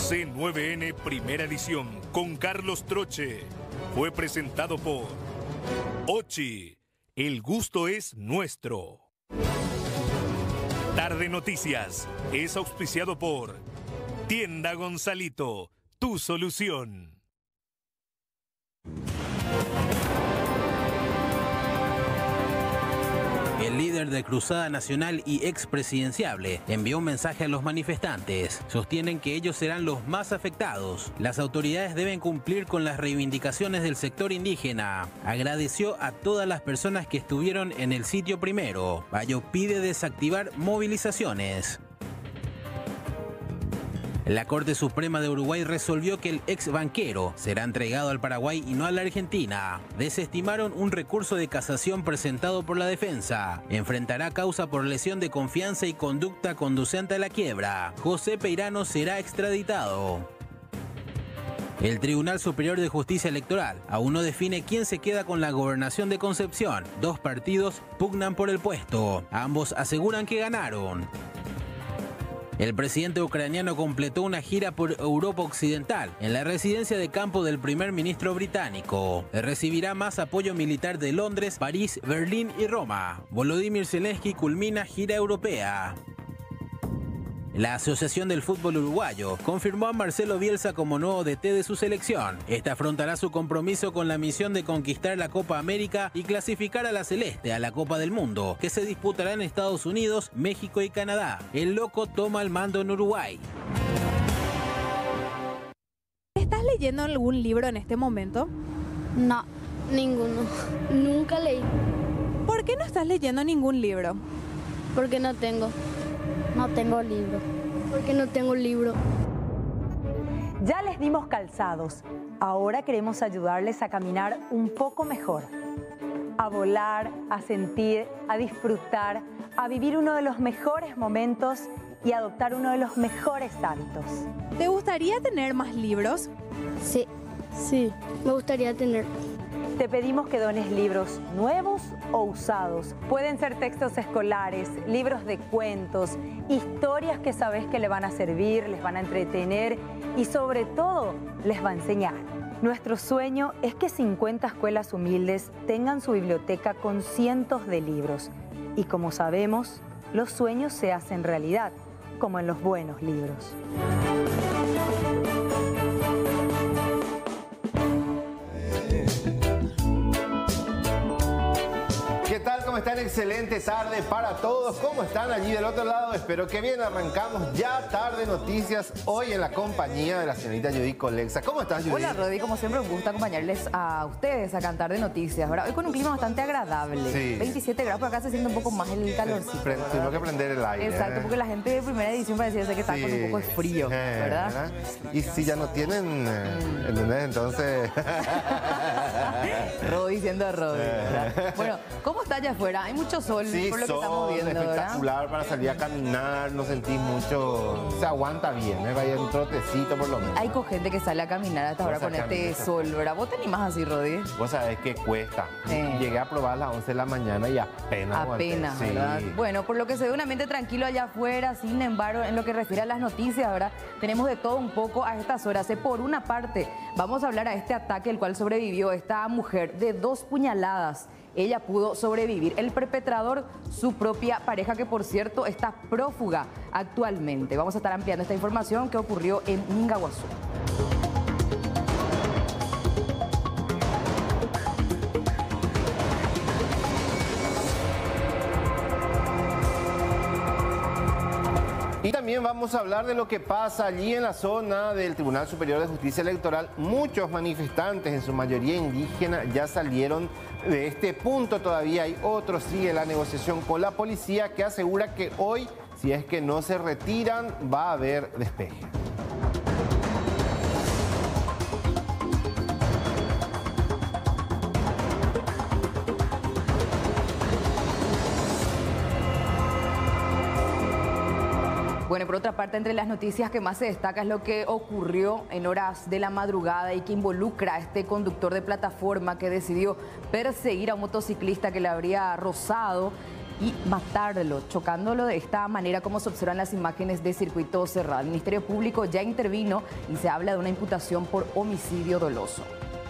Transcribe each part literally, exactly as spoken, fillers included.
C nueve N Primera Edición con Carlos Troche fue presentado por Ochi. El gusto es nuestro. Tarde Noticias es auspiciado por Tienda Gonzalito, tu solución. El líder de Cruzada Nacional y expresidenciable envió un mensaje a los manifestantes. Sostienen que ellos serán los más afectados. Las autoridades deben cumplir con las reivindicaciones del sector indígena. Agradeció a todas las personas que estuvieron en el sitio primero. Bayo pide desactivar movilizaciones. La Corte Suprema de Uruguay resolvió que el ex banquero será entregado al Paraguay y no a la Argentina. Desestimaron un recurso de casación presentado por la defensa. Enfrentará causa por lesión de confianza y conducta conducente a la quiebra. José Peirano será extraditado. El Tribunal Superior de Justicia Electoral aún no define quién se queda con la gobernación de Concepción. Dos partidos pugnan por el puesto. Ambos aseguran que ganaron. El presidente ucraniano completó una gira por Europa Occidental en la residencia de campo del primer ministro británico. Recibirá más apoyo militar de Londres, París, Berlín y Roma. Volodymyr Zelensky culmina gira europea. La Asociación del Fútbol Uruguayo confirmó a Marcelo Bielsa como nuevo D T de su selección. Este afrontará su compromiso con la misión de conquistar la Copa América y clasificar a la Celeste a la Copa del Mundo, que se disputará en Estados Unidos, México y Canadá. El loco toma el mando en Uruguay. ¿Estás leyendo algún libro en este momento? No, ninguno. Nunca leí. ¿Por qué no estás leyendo ningún libro? Porque no tengo. No tengo libro. Porque no tengo libro. Ya les dimos calzados. Ahora queremos ayudarles a caminar un poco mejor. A volar, a sentir, a disfrutar, a vivir uno de los mejores momentos y adoptar uno de los mejores hábitos. ¿Te gustaría tener más libros? Sí, sí, me gustaría tener. Te pedimos que dones libros nuevos o usados. Pueden ser textos escolares, libros de cuentos, historias que sabes que le van a servir, les van a entretener y sobre todo les va a enseñar. Nuestro sueño es que cincuenta escuelas humildes tengan su biblioteca con cientos de libros. Y como sabemos, los sueños se hacen realidad, como en los buenos libros. ¿Qué tal? ¿Cómo están? Excelente tarde para todos. ¿Cómo están allí del otro lado? Espero que bien. Arrancamos ya Tarde Noticias hoy en la compañía de la señorita Judy Colexa. ¿Cómo estás, Judy? Hola, Rodi. Como siempre, un gusto acompañarles a ustedes a cantar de noticias, ¿verdad? Hoy con un clima bastante agradable. Sí. veintisiete grados, por acá se siente un poco más el calorcito. Pre Tengo que prender el aire. Exacto, ¿eh? porque la gente de primera edición parecía ser que está Sí. con un poco de frío, Eh, ¿verdad? ¿verdad? Y si ya no tienen, eh, ¿entendés? Entonces... Rodi siendo Rodi, ¿verdad? Bueno, ¿cómo está allá afuera? Hay mucho sol, Sí, por lo que sol, estamos viendo, espectacular, ¿verdad? para salir a caminar, no sentís mucho, se aguanta bien, ¿eh? Vaya un trotecito por lo menos. Hay con gente que sale a caminar hasta ahora con este sol, ¿verdad? ¿Vos te animás así, Rodi? Vos sabés que cuesta. Sí. Llegué a probar a las once de la mañana y apenas aguanté. Apenas, Sí. ¿verdad? Bueno, por lo que se ve un ambiente tranquilo allá afuera, sin embargo, en lo que refiere a las noticias, ¿verdad? Tenemos de todo un poco a estas horas. Por una parte, vamos a hablar a este ataque, el cual sobrevivió esta mujer de dos puñaladas. Ella pudo sobrevivir. El perpetrador, su propia pareja, que por cierto está prófuga actualmente. Vamos a estar ampliando esta información que ocurrió en Mingaguazú. Y también vamos a hablar de lo que pasa allí en la zona del Tribunal Superior de Justicia Electoral. Muchos manifestantes, en su mayoría indígenas, ya salieron de este punto. Todavía hay otros. Sigue la negociación con la policía, que asegura que hoy, si es que no se retiran, va a haber despeje. Bueno, por otra parte, entre las noticias que más se destaca es lo que ocurrió en horas de la madrugada y que involucra a este conductor de plataforma que decidió perseguir a un motociclista que le habría rozado y matarlo, chocándolo de esta manera como se observan las imágenes de circuito cerrado. El Ministerio Público ya intervino y se habla de una imputación por homicidio doloso.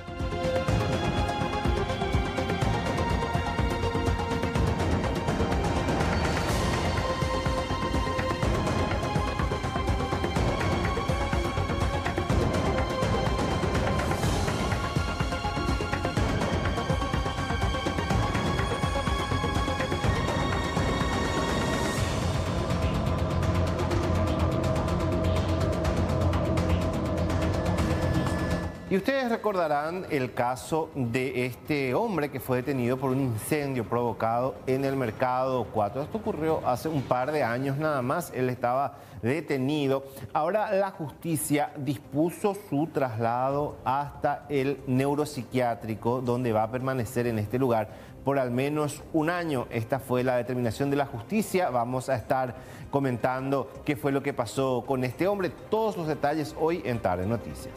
Y ustedes recordarán el caso de este hombre que fue detenido por un incendio provocado en el Mercado cuatro. Esto ocurrió hace un par de años nada más, él estaba detenido. Ahora la justicia dispuso su traslado hasta el neuropsiquiátrico, donde va a permanecer en este lugar por al menos un año. Esta fue la determinación de la justicia. Vamos a estar comentando qué fue lo que pasó con este hombre. Todos los detalles hoy en Tarde Noticias.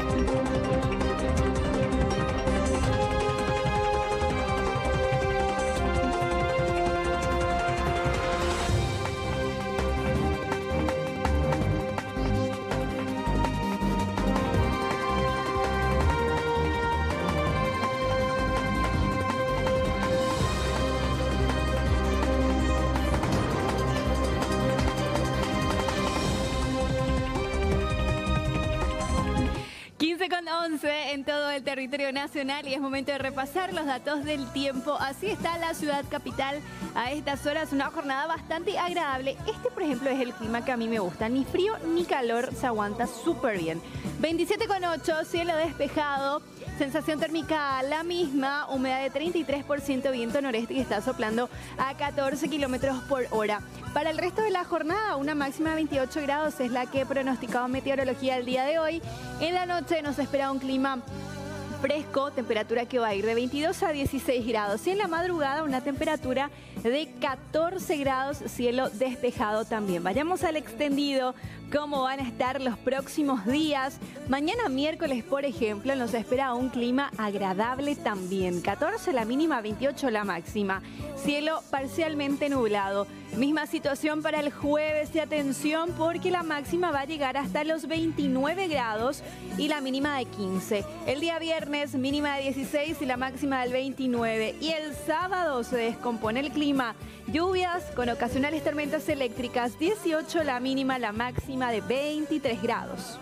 con once en todo el territorio nacional y es momento de repasar los datos del tiempo. Así está la ciudad capital a estas horas, una jornada bastante agradable. Este, por ejemplo, es el clima que a mí me gusta. Ni frío ni calor, se aguanta súper bien. veintisiete con ocho, cielo despejado. Sensación térmica la misma, humedad de treinta y tres por ciento, viento noreste que está soplando a catorce kilómetros por hora. Para el resto de la jornada, una máxima de veintiocho grados es la que ha pronosticado Meteorología el día de hoy. En la noche nos espera un clima fresco, temperatura que va a ir de veintidós a dieciséis grados. Y en la madrugada una temperatura de catorce grados, cielo despejado también. Vayamos al extendido, cómo van a estar los próximos días. Mañana miércoles, por ejemplo, nos espera un clima agradable también. catorce la mínima, veintiocho la máxima. Cielo parcialmente nublado. Misma situación para el jueves y atención porque la máxima va a llegar hasta los veintinueve grados y la mínima de quince. El día viernes mínima de dieciséis y la máxima del veintinueve. Y el sábado se descompone el clima. Lluvias con ocasionales tormentas eléctricas, dieciocho la mínima, la máxima de veintitrés grados.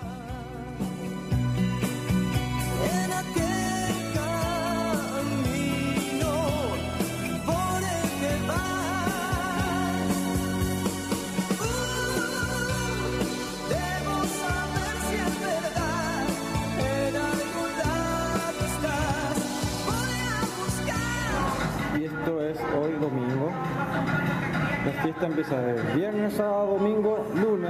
Hoy domingo, la fiesta empieza de viernes, sábado, domingo, lunes.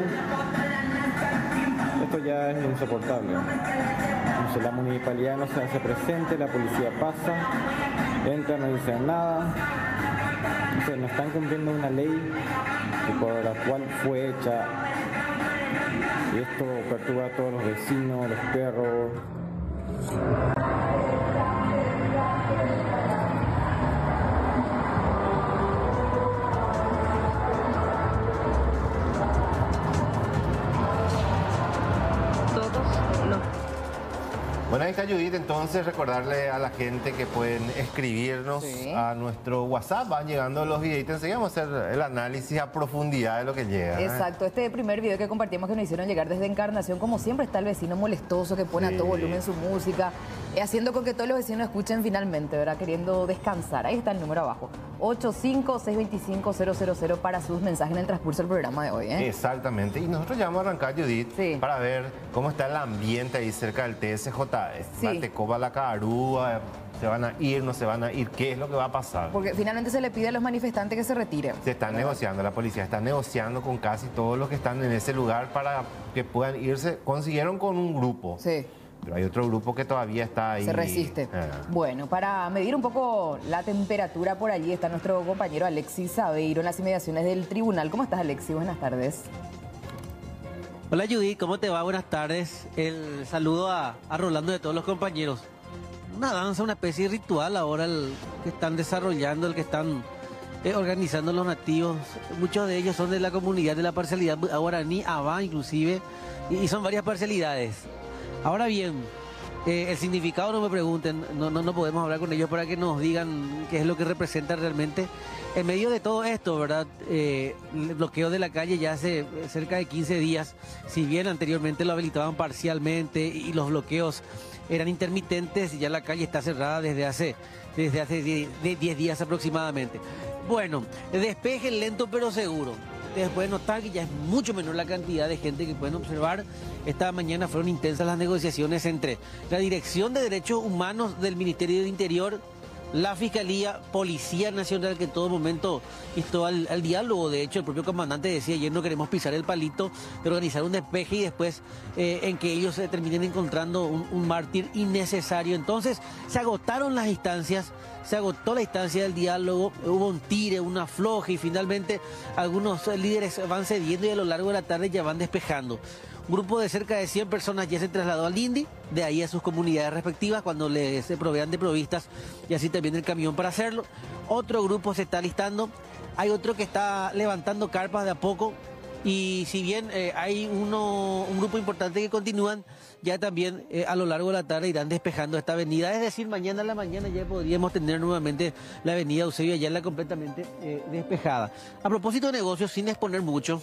Esto ya es insoportable. Entonces, la municipalidad no se hace presente, la policía pasa, entra, no dicen nada. Entonces, no están cumpliendo una ley por la cual fue hecha. Y esto perturba a todos los vecinos, los perros. Bueno, ahí está Judith, entonces recordarle a la gente que pueden escribirnos sí. a nuestro WhatsApp, van llegando los videitos, enseguida vamos a hacer el análisis a profundidad de lo que llega. Exacto, ¿eh? Este primer video que compartimos que nos hicieron llegar desde Encarnación, como siempre está el vecino molestoso que pone sí. a todo volumen su música, eh, haciendo con que todos los vecinos escuchen finalmente, ¿verdad? Queriendo descansar. Ahí está el número abajo, ocho cinco seis dos cinco cero cero cero para sus mensajes en el transcurso del programa de hoy. ¿eh? Exactamente, y nosotros ya vamos a arrancar, Judith, sí. para ver cómo está el ambiente ahí cerca del T S J. Sí. La Tecoba, la Carúa, se van a ir, no se van a ir, ¿qué es lo que va a pasar? Porque finalmente se le pide a los manifestantes que se retiren. Se están ¿verdad? negociando, la policía está negociando con casi todos los que están en ese lugar para que puedan irse. Consiguieron con un grupo. Sí. Pero hay otro grupo que todavía está ahí. Se resiste. Ah. Bueno, para medir un poco la temperatura por allí está nuestro compañero Alexis Sabeiro en las inmediaciones del tribunal. ¿Cómo estás, Alexis? Buenas tardes. Hola Judith, ¿cómo te va? Buenas tardes. El saludo a, a Rolando y a todos los compañeros. Una danza, una especie de ritual ahora el que están desarrollando, el que están eh, organizando los nativos. Muchos de ellos son de la comunidad de la parcialidad guaraní, Abá inclusive, y, y son varias parcialidades. Ahora bien, eh, el significado no me pregunten, no, no, no podemos hablar con ellos para que nos digan qué es lo que representa realmente. En medio de todo esto, ¿verdad? Eh, el bloqueo de la calle ya hace cerca de quince días, si bien anteriormente lo habilitaban parcialmente y los bloqueos eran intermitentes, y ya la calle está cerrada desde hace, desde hace diez días aproximadamente. Bueno, despeje lento pero seguro. Ustedes pueden notar que ya es mucho menor la cantidad de gente que pueden observar. Esta mañana fueron intensas las negociaciones entre la Dirección de Derechos Humanos del Ministerio del Interior, la Fiscalía, Policía Nacional, que en todo momento instó al, al diálogo. De hecho, el propio comandante decía: ayer no queremos pisar el palito de organizar un despeje y después eh, en que ellos se terminen encontrando un, un mártir innecesario. Entonces, se agotaron las instancias, se agotó la instancia del diálogo, hubo un tire, un afloje y finalmente algunos líderes van cediendo y a lo largo de la tarde ya van despejando. Un grupo de cerca de cien personas ya se trasladó al INDI, de ahí a sus comunidades respectivas cuando les se provean de provistas y así también el camión para hacerlo. Otro grupo se está alistando, hay otro que está levantando carpas de a poco y si bien eh, hay uno, un grupo importante que continúan, ya también eh, a lo largo de la tarde irán despejando esta avenida. Es decir, mañana a la mañana ya podríamos tener nuevamente la avenida Eusebio Ayala completamente eh, despejada. A propósito de negocios, sin exponer mucho,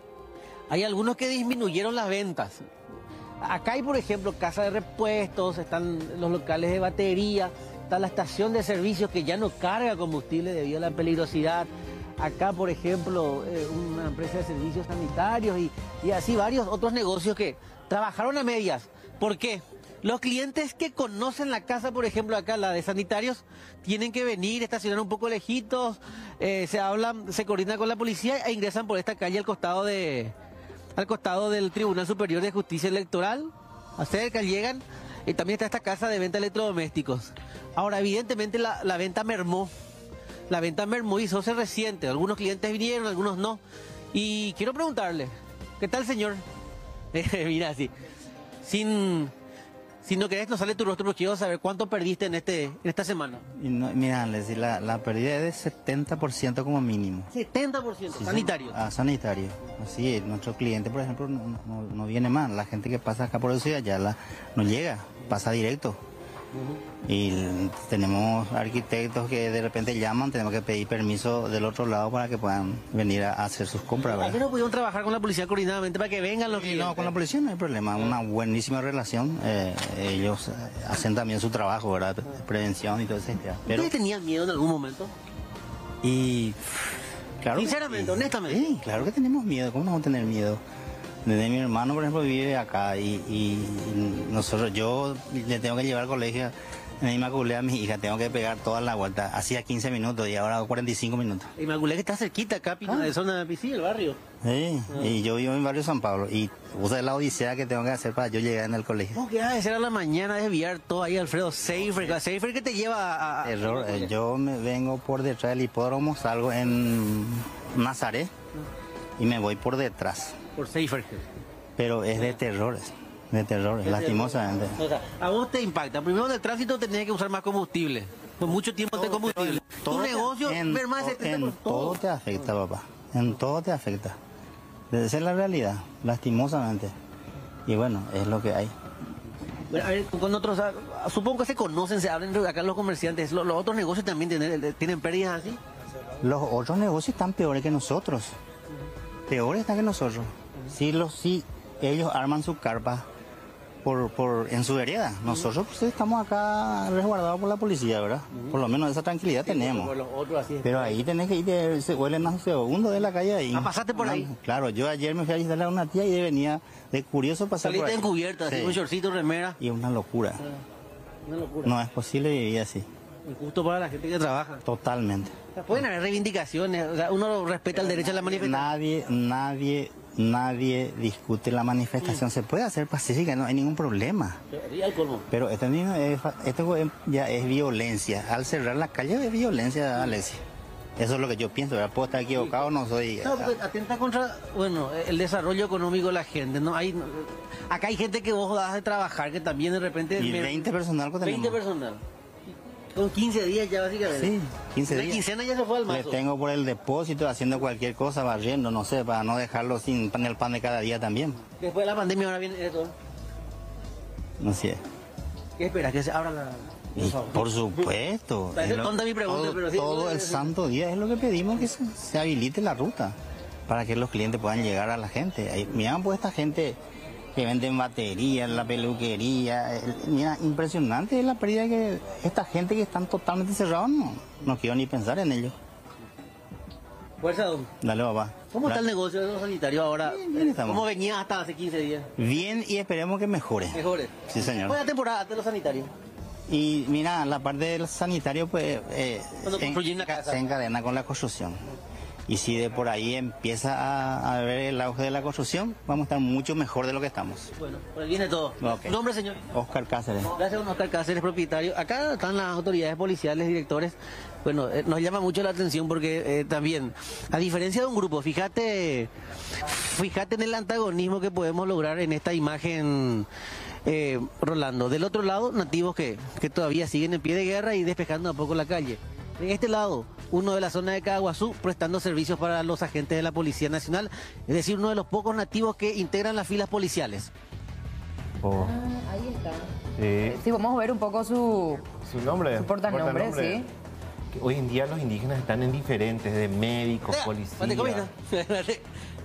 hay algunos que disminuyeron las ventas. Acá hay, por ejemplo, casa de repuestos, están los locales de batería, está la estación de servicios que ya no carga combustible debido a la peligrosidad. Acá, por ejemplo, eh, una empresa de servicios sanitarios y, y así varios otros negocios que trabajaron a medias. ¿Por qué? Los clientes que conocen la casa, por ejemplo, acá la de sanitarios, tienen que venir, estacionar un poco lejitos, eh, se hablan, se coordinan con la policía e ingresan por esta calle al costado de... al costado del Tribunal Superior de Justicia Electoral, acerca, llegan, y también está esta casa de venta de electrodomésticos. Ahora, evidentemente la, la venta mermó, la venta mermó y eso se resiente, algunos clientes vinieron, algunos no, y quiero preguntarle, ¿qué tal, señor? Mira, así, sin... Si no querés, no sale tu rostro, pero quiero saber cuánto perdiste en este en esta semana. Y no, mira, Leslie, la, la pérdida es de setenta por ciento como mínimo. setenta por ciento, Sí, sanitario. Sí. Ah, sanitario. Así es, nuestro cliente, por ejemplo, no, no, no viene más. La gente que pasa acá por el ciudad ya la, no llega, pasa directo. Uh-huh. Y tenemos arquitectos que de repente llaman, tenemos que pedir permiso del otro lado para que puedan venir a hacer sus compras. ¿Por qué no pudieron trabajar con la policía coordinadamente para que vengan los clientes? No, con la policía no hay problema, una buenísima relación. Eh, ellos hacen también su trabajo, ¿verdad? Prevención y todo eso. Pero... ¿Ustedes tenían miedo en algún momento? Y... Claro. Sinceramente, sí. honestamente. Sí, claro que tenemos miedo, ¿cómo no vamos a tener miedo? Desde mi hermano, por ejemplo, vive acá y, y nosotros, yo le tengo que llevar al colegio en Inmaculé a mi hija, tengo que pegar toda la vuelta. Hacía quince minutos y ahora cuarenta y cinco minutos. Inmaculé que está cerquita acá, Pino, ah. de zona de Piscina, el barrio. Sí, ah. y yo vivo en el barrio San Pablo y usa la odisea que tengo que hacer para yo llegar en el colegio. ¿Cómo que vas a hacer a la mañana desviar todo ahí, Alfredo? Safer, Safer que te lleva a... a Error, eh, yo me vengo por detrás del hipódromo, salgo en Nazaret y me voy por detrás. Por Safer. Pero es de terrores. De terror, lastimosamente. O sea, a vos te impacta. Primero en el tránsito tenés que usar más combustible. Con mucho tiempo de combustible. Tu negocio, en, ver más en todo. todo te afecta, papá. En todo te afecta. Esa es la realidad, lastimosamente. Y bueno, es lo que hay. Bueno, a ver, con otros, supongo que se conocen, se hablan acá los comerciantes. ¿Los, los otros negocios también tienen, tienen pérdidas así? Los otros negocios están peores que nosotros. Peores están que nosotros. Sí, los, sí, ellos arman su carpa. Por, por, en su vereda. Nosotros pues, estamos acá resguardados por la policía, ¿verdad? Por lo menos esa tranquilidad sí, tenemos. Por los otros, así Pero ahí tenés que ir, de, se huelen a segundo de la calle ahí. ¿Ah, pasaste por no, ahí? Claro, yo ayer me fui a instalar a una tía y venía de curioso pasar Saliste por ahí. encubierta, sí. Así, un shortcito, remera. Y una locura. Una locura. No es posible vivir así. Injusto para la gente que trabaja. Totalmente. O sea, pueden haber reivindicaciones, o sea, uno respeta el derecho a la manifestación. Nadie, nadie... Nadie discute la manifestación, se puede hacer pacífica, no hay ningún problema. Pero esto, es, esto ya es violencia. Al cerrar la calle es violencia, Alexis. Eso es lo que yo pienso, ¿verdad? Puedo estar equivocado, no soy... No, porque atenta contra, bueno, el desarrollo económico de la gente, ¿no? Hay, acá hay gente que vos das de trabajar, que también de repente... Y veinte personal que tenemos. veinte personal. Con quince días ya básicamente. Sí, quince días. La quincena ya se fue al Le mazo. tengo por el depósito haciendo cualquier cosa, barriendo, no sé, para no dejarlo sin pan, el pan de cada día también. Después de la pandemia ahora viene esto. No sé. ¿Qué esperas? Que se abra la... Y por supuesto. Parece es lo- tonta mi pregunta, todo, pero sí. todo el santo día es lo que pedimos, que se, se habilite la ruta para que los clientes puedan llegar a la gente. Ahí, mira, pues esta gente que venden baterías, la peluquería, el- mira, impresionante es la pérdida que esta gente que están totalmente cerrados, no, no quiero ni pensar en ello. Fuerza, don. Dale, papá. ¿Cómo está el negocio de los sanitarios ahora? bien estamos. ¿Cómo venía hasta hace quince días? Bien, y esperemos que mejore. Mejores. Sí, señor. Buena temporada de los sanitarios. Y mira, la parte del sanitario, pues, eh, Cuando se, construyen una casa. se encadena con la construcción. Y si de por ahí empieza a, a ver el auge de la construcción, vamos a estar mucho mejor de lo que estamos. Bueno, por ahí viene todo. Ok. ¿Su nombre, señor? Oscar Cáceres. Gracias, don Oscar Cáceres, propietario. Acá están las autoridades policiales, directores. Bueno, eh, nos llama mucho la atención porque eh, también, a diferencia de un grupo, fíjate, fíjate en el antagonismo que podemos lograr en esta imagen, eh, Rolando. Del otro lado, nativos que, que todavía siguen en pie de guerra y despejando a poco la calle. En este lado, uno de la zona de Caguazú, prestando servicios para los agentes de la Policía Nacional, es decir, uno de los pocos nativos que integran las filas policiales. Oh, Ah, ahí está. sí. Sí, vamos a ver un poco su, Su nombre. su portanombre, portanombre. sí. Que hoy en día los indígenas están en diferentes, de médicos, Vea, policías. ¿cuánto comida? Eh,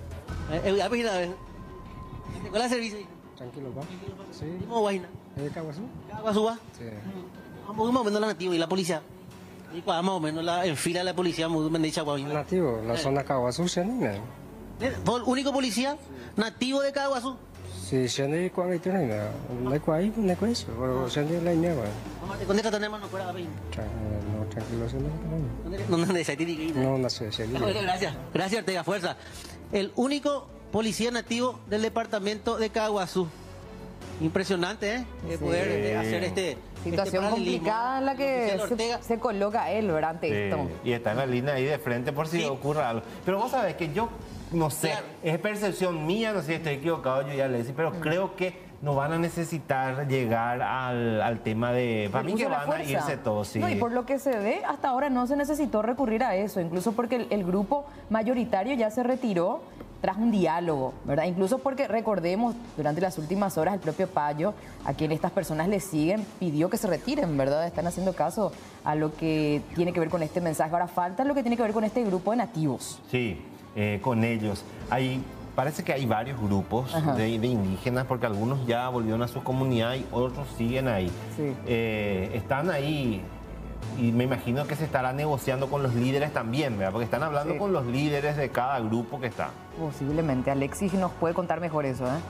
eh, a ver, a ver. ¿Cuál es el servicio? Tranquilo, pa. Sí. ¿Cómo vaina? ¿Es de Caguazú? ¿Caguazú va? Sí. Vamos más o menos la nativa y la policía. Y cuál más o menos la, en fila la policía, muy bien dicha, guau. Nativo, la zona Caguazú, Xenina. ¿Fue el único policía nativo de Caguazú? Sí, Xenina, ¿cuál es tu nombre? No hay cuál, no hay cuál eso. O Xenina, la niña, güey. ¿Con esta tenemos no fuera a ver? No, tranquilo, Xenina. No, no, esa tiene que ir. No, no sé, Xenina. Bueno, gracias. Gracias, Ortega, fuerza. El único policía nativo del departamento de Caguazú. Impresionante, ¿eh? De poder eh, hacer este. Situación este paralelismo. complicada en la El que oficial Ortega. se, se coloca él, ¿verdad? Ante Sí, esto. y está en la línea ahí de frente por si Sí. ocurre algo. Pero vos sabés que yo, no sé, Claro. es percepción mía, no sé si estoy equivocado, yo ya le decía, pero creo que no van a necesitar llegar al, al tema de... Para mí Uso que de la van a fuerza. irse todos, sí. No, y por lo que se ve, hasta ahora no se necesitó recurrir a eso, incluso porque el, el grupo mayoritario ya se retiró tras un diálogo, ¿verdad? Incluso porque, recordemos, durante las últimas horas el propio Payo, a quien estas personas le siguen, pidió que se retiren, ¿verdad? Están haciendo caso a lo que tiene que ver con este mensaje. Ahora falta lo que tiene que ver con este grupo de nativos. Sí, eh, con ellos. Hay, parece que hay varios grupos de, de indígenas, porque algunos ya volvieron a su comunidad y otros siguen ahí. Sí. Eh, están ahí y me imagino que se estará negociando con los líderes también, ¿verdad? Porque están hablando Sí. con los líderes de cada grupo que está. Posiblemente. Alexis nos puede contar mejor eso, ¿eh?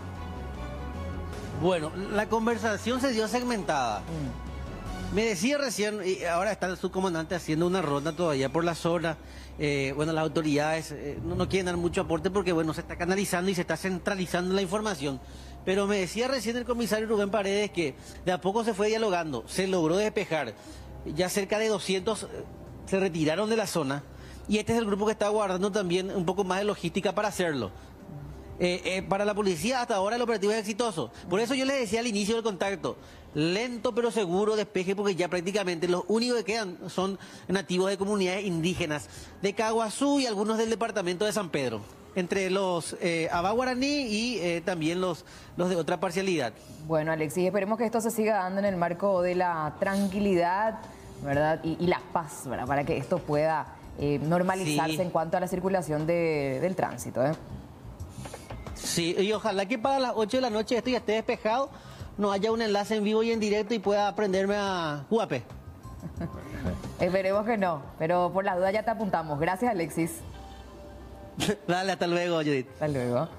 Bueno, la conversación se dio segmentada. Me decía recién, y ahora está el subcomandante haciendo una ronda todavía por la zona. Eh, bueno, las autoridades eh, no, no quieren dar mucho aporte porque, bueno, se está canalizando y se está centralizando la información. Pero me decía recién el comisario Rubén Paredes que de a poco se fue dialogando, se logró despejar. Ya cerca de doscientos eh, se retiraron de la zona y este es el grupo que está guardando también un poco más de logística para hacerlo. Eh, eh, para la policía hasta ahora el operativo es exitoso. Por eso yo les decía al inicio del contacto, lento pero seguro despeje porque ya prácticamente los únicos que quedan son nativos de comunidades indígenas de Caguazú y algunos del departamento de San Pedro. Entre los eh, Abá Guaraní y eh, también los, los de otra parcialidad. Bueno, Alexis, esperemos que esto se siga dando en el marco de la tranquilidad, ¿verdad? Y, y la paz, ¿verdad? Para que esto pueda eh, normalizarse Sí. en cuanto a la circulación de- del tránsito, ¿eh? Sí, y ojalá que para las ocho de la noche esto ya esté despejado, no haya un enlace en vivo y en directo y pueda aprenderme a Juape. Esperemos que no, pero por la duda ya te apuntamos. Gracias, Alexis. Dale, hasta luego, Judith. Hasta luego.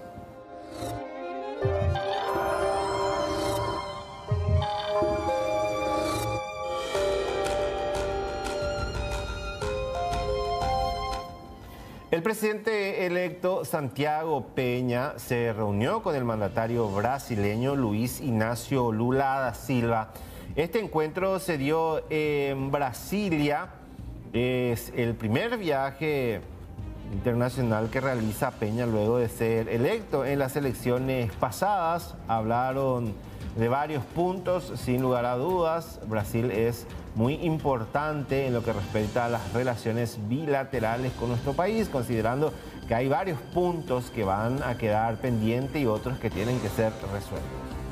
El presidente electo Santiago Peña se reunió con el mandatario brasileño Luis Ignacio Lula da Silva. Este encuentro se dio en Brasilia. Es el primer viaje internacional que realiza Peña luego de ser electo en las elecciones pasadas. Hablaron de varios puntos, sin lugar a dudas. Brasil es muy importante en lo que respecta a las relaciones bilaterales con nuestro país, considerando que hay varios puntos que van a quedar pendientes y otros que tienen que ser resueltos.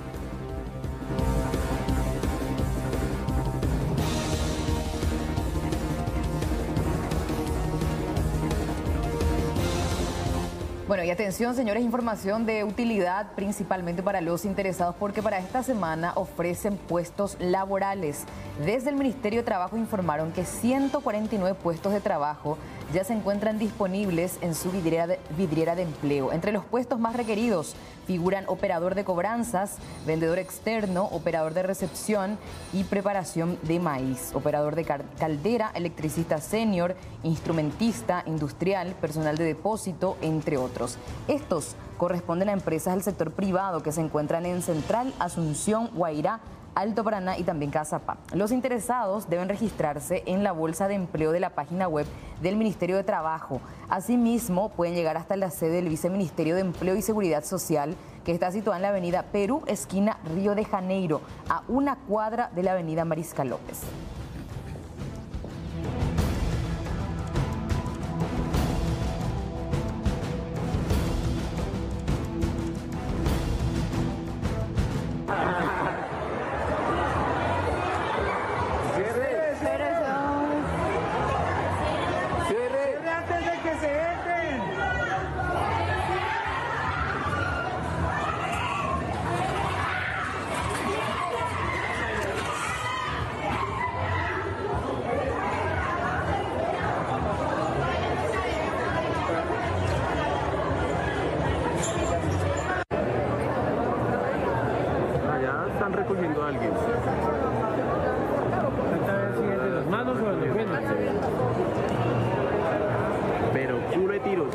Bueno, y atención, señores, información de utilidad principalmente para los interesados, porque para esta semana ofrecen puestos laborales. Desde el Ministerio de Trabajo informaron que ciento cuarenta y nueve puestos de trabajo ya se encuentran disponibles en su vidriera de, vidriera de empleo. Entre los puestos más requeridos figuran operador de cobranzas, vendedor externo, operador de recepción y preparación de maíz, operador de caldera, electricista senior, instrumentista, industrial, personal de depósito, entre otros. Estos corresponden a empresas del sector privado que se encuentran en Central, Asunción, Guairá, Alto Paraná y también Cazapá. Los interesados deben registrarse en la bolsa de empleo de la página web del Ministerio de Trabajo. Asimismo, pueden llegar hasta la sede del Viceministerio de Empleo y Seguridad Social, que está situada en la avenida Perú, esquina Río de Janeiro, a una cuadra de la avenida Mariscal López. Están recogiendo a alguien. ¿Las manos o las buenas? Pero puro de tiros.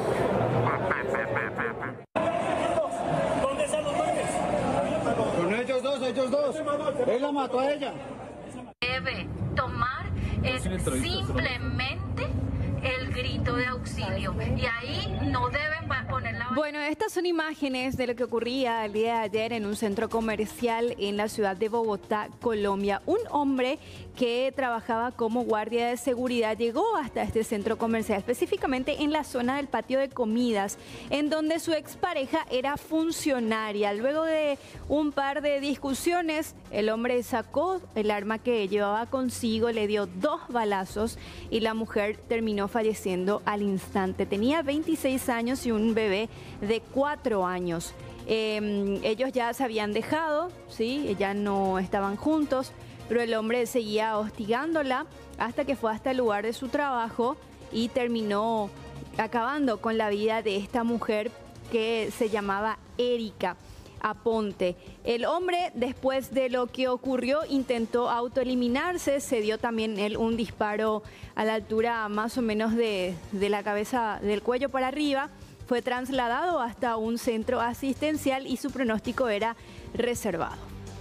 ¿Dónde están los manes? Con ellos dos, ellos dos. Él la mató a ella. Debe tomar es simplemente el grito de auxilio y ahí no deben poner la... Bueno, estas son imágenes de lo que ocurría el día de ayer en un centro comercial en la ciudad de Bogotá, Colombia. Un hombre que trabajaba como guardia de seguridad llegó hasta este centro comercial, específicamente en la zona del patio de comidas, en donde su expareja era funcionaria. Luego de un par de discusiones, el hombre sacó el arma que llevaba consigo, le dio dos balazos y la mujer terminó falleciendo al instante. Tenía veintiséis años y un bebé de cuatro años. Eh, ellos ya se habían dejado, ¿sí? Ya no estaban juntos, pero el hombre seguía hostigándola hasta que fue hasta el lugar de su trabajo y terminó acabando con la vida de esta mujer que se llamaba Erika Aponte. El hombre, después de lo que ocurrió, intentó autoeliminarse, se dio también él un disparo a la altura más o menos de, de la cabeza, del cuello para arriba. Fue trasladado hasta un centro asistencial y su pronóstico era reservado.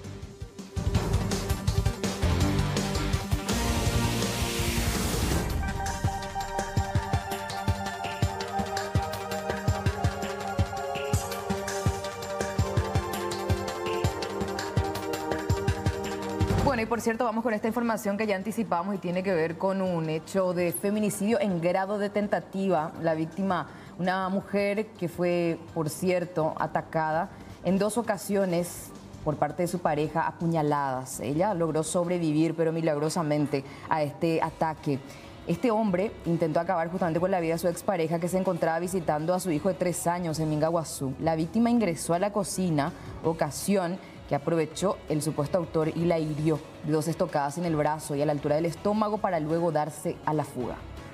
Bueno, y por cierto, vamos con esta información que ya anticipamos y tiene que ver con un hecho de feminicidio en grado de tentativa. La víctima, una mujer que fue, por cierto, atacada en dos ocasiones por parte de su pareja, apuñaladas. Ella logró sobrevivir, pero milagrosamente, a este ataque. Este hombre intentó acabar justamente con la vida de su expareja, que se encontraba visitando a su hijo de tres años en Mingaguazú. La víctima ingresó a la cocina, ocasión que aprovechó el supuesto autor y la hirió de dos estocadas en el brazo y a la altura del estómago para luego darse a la fuga.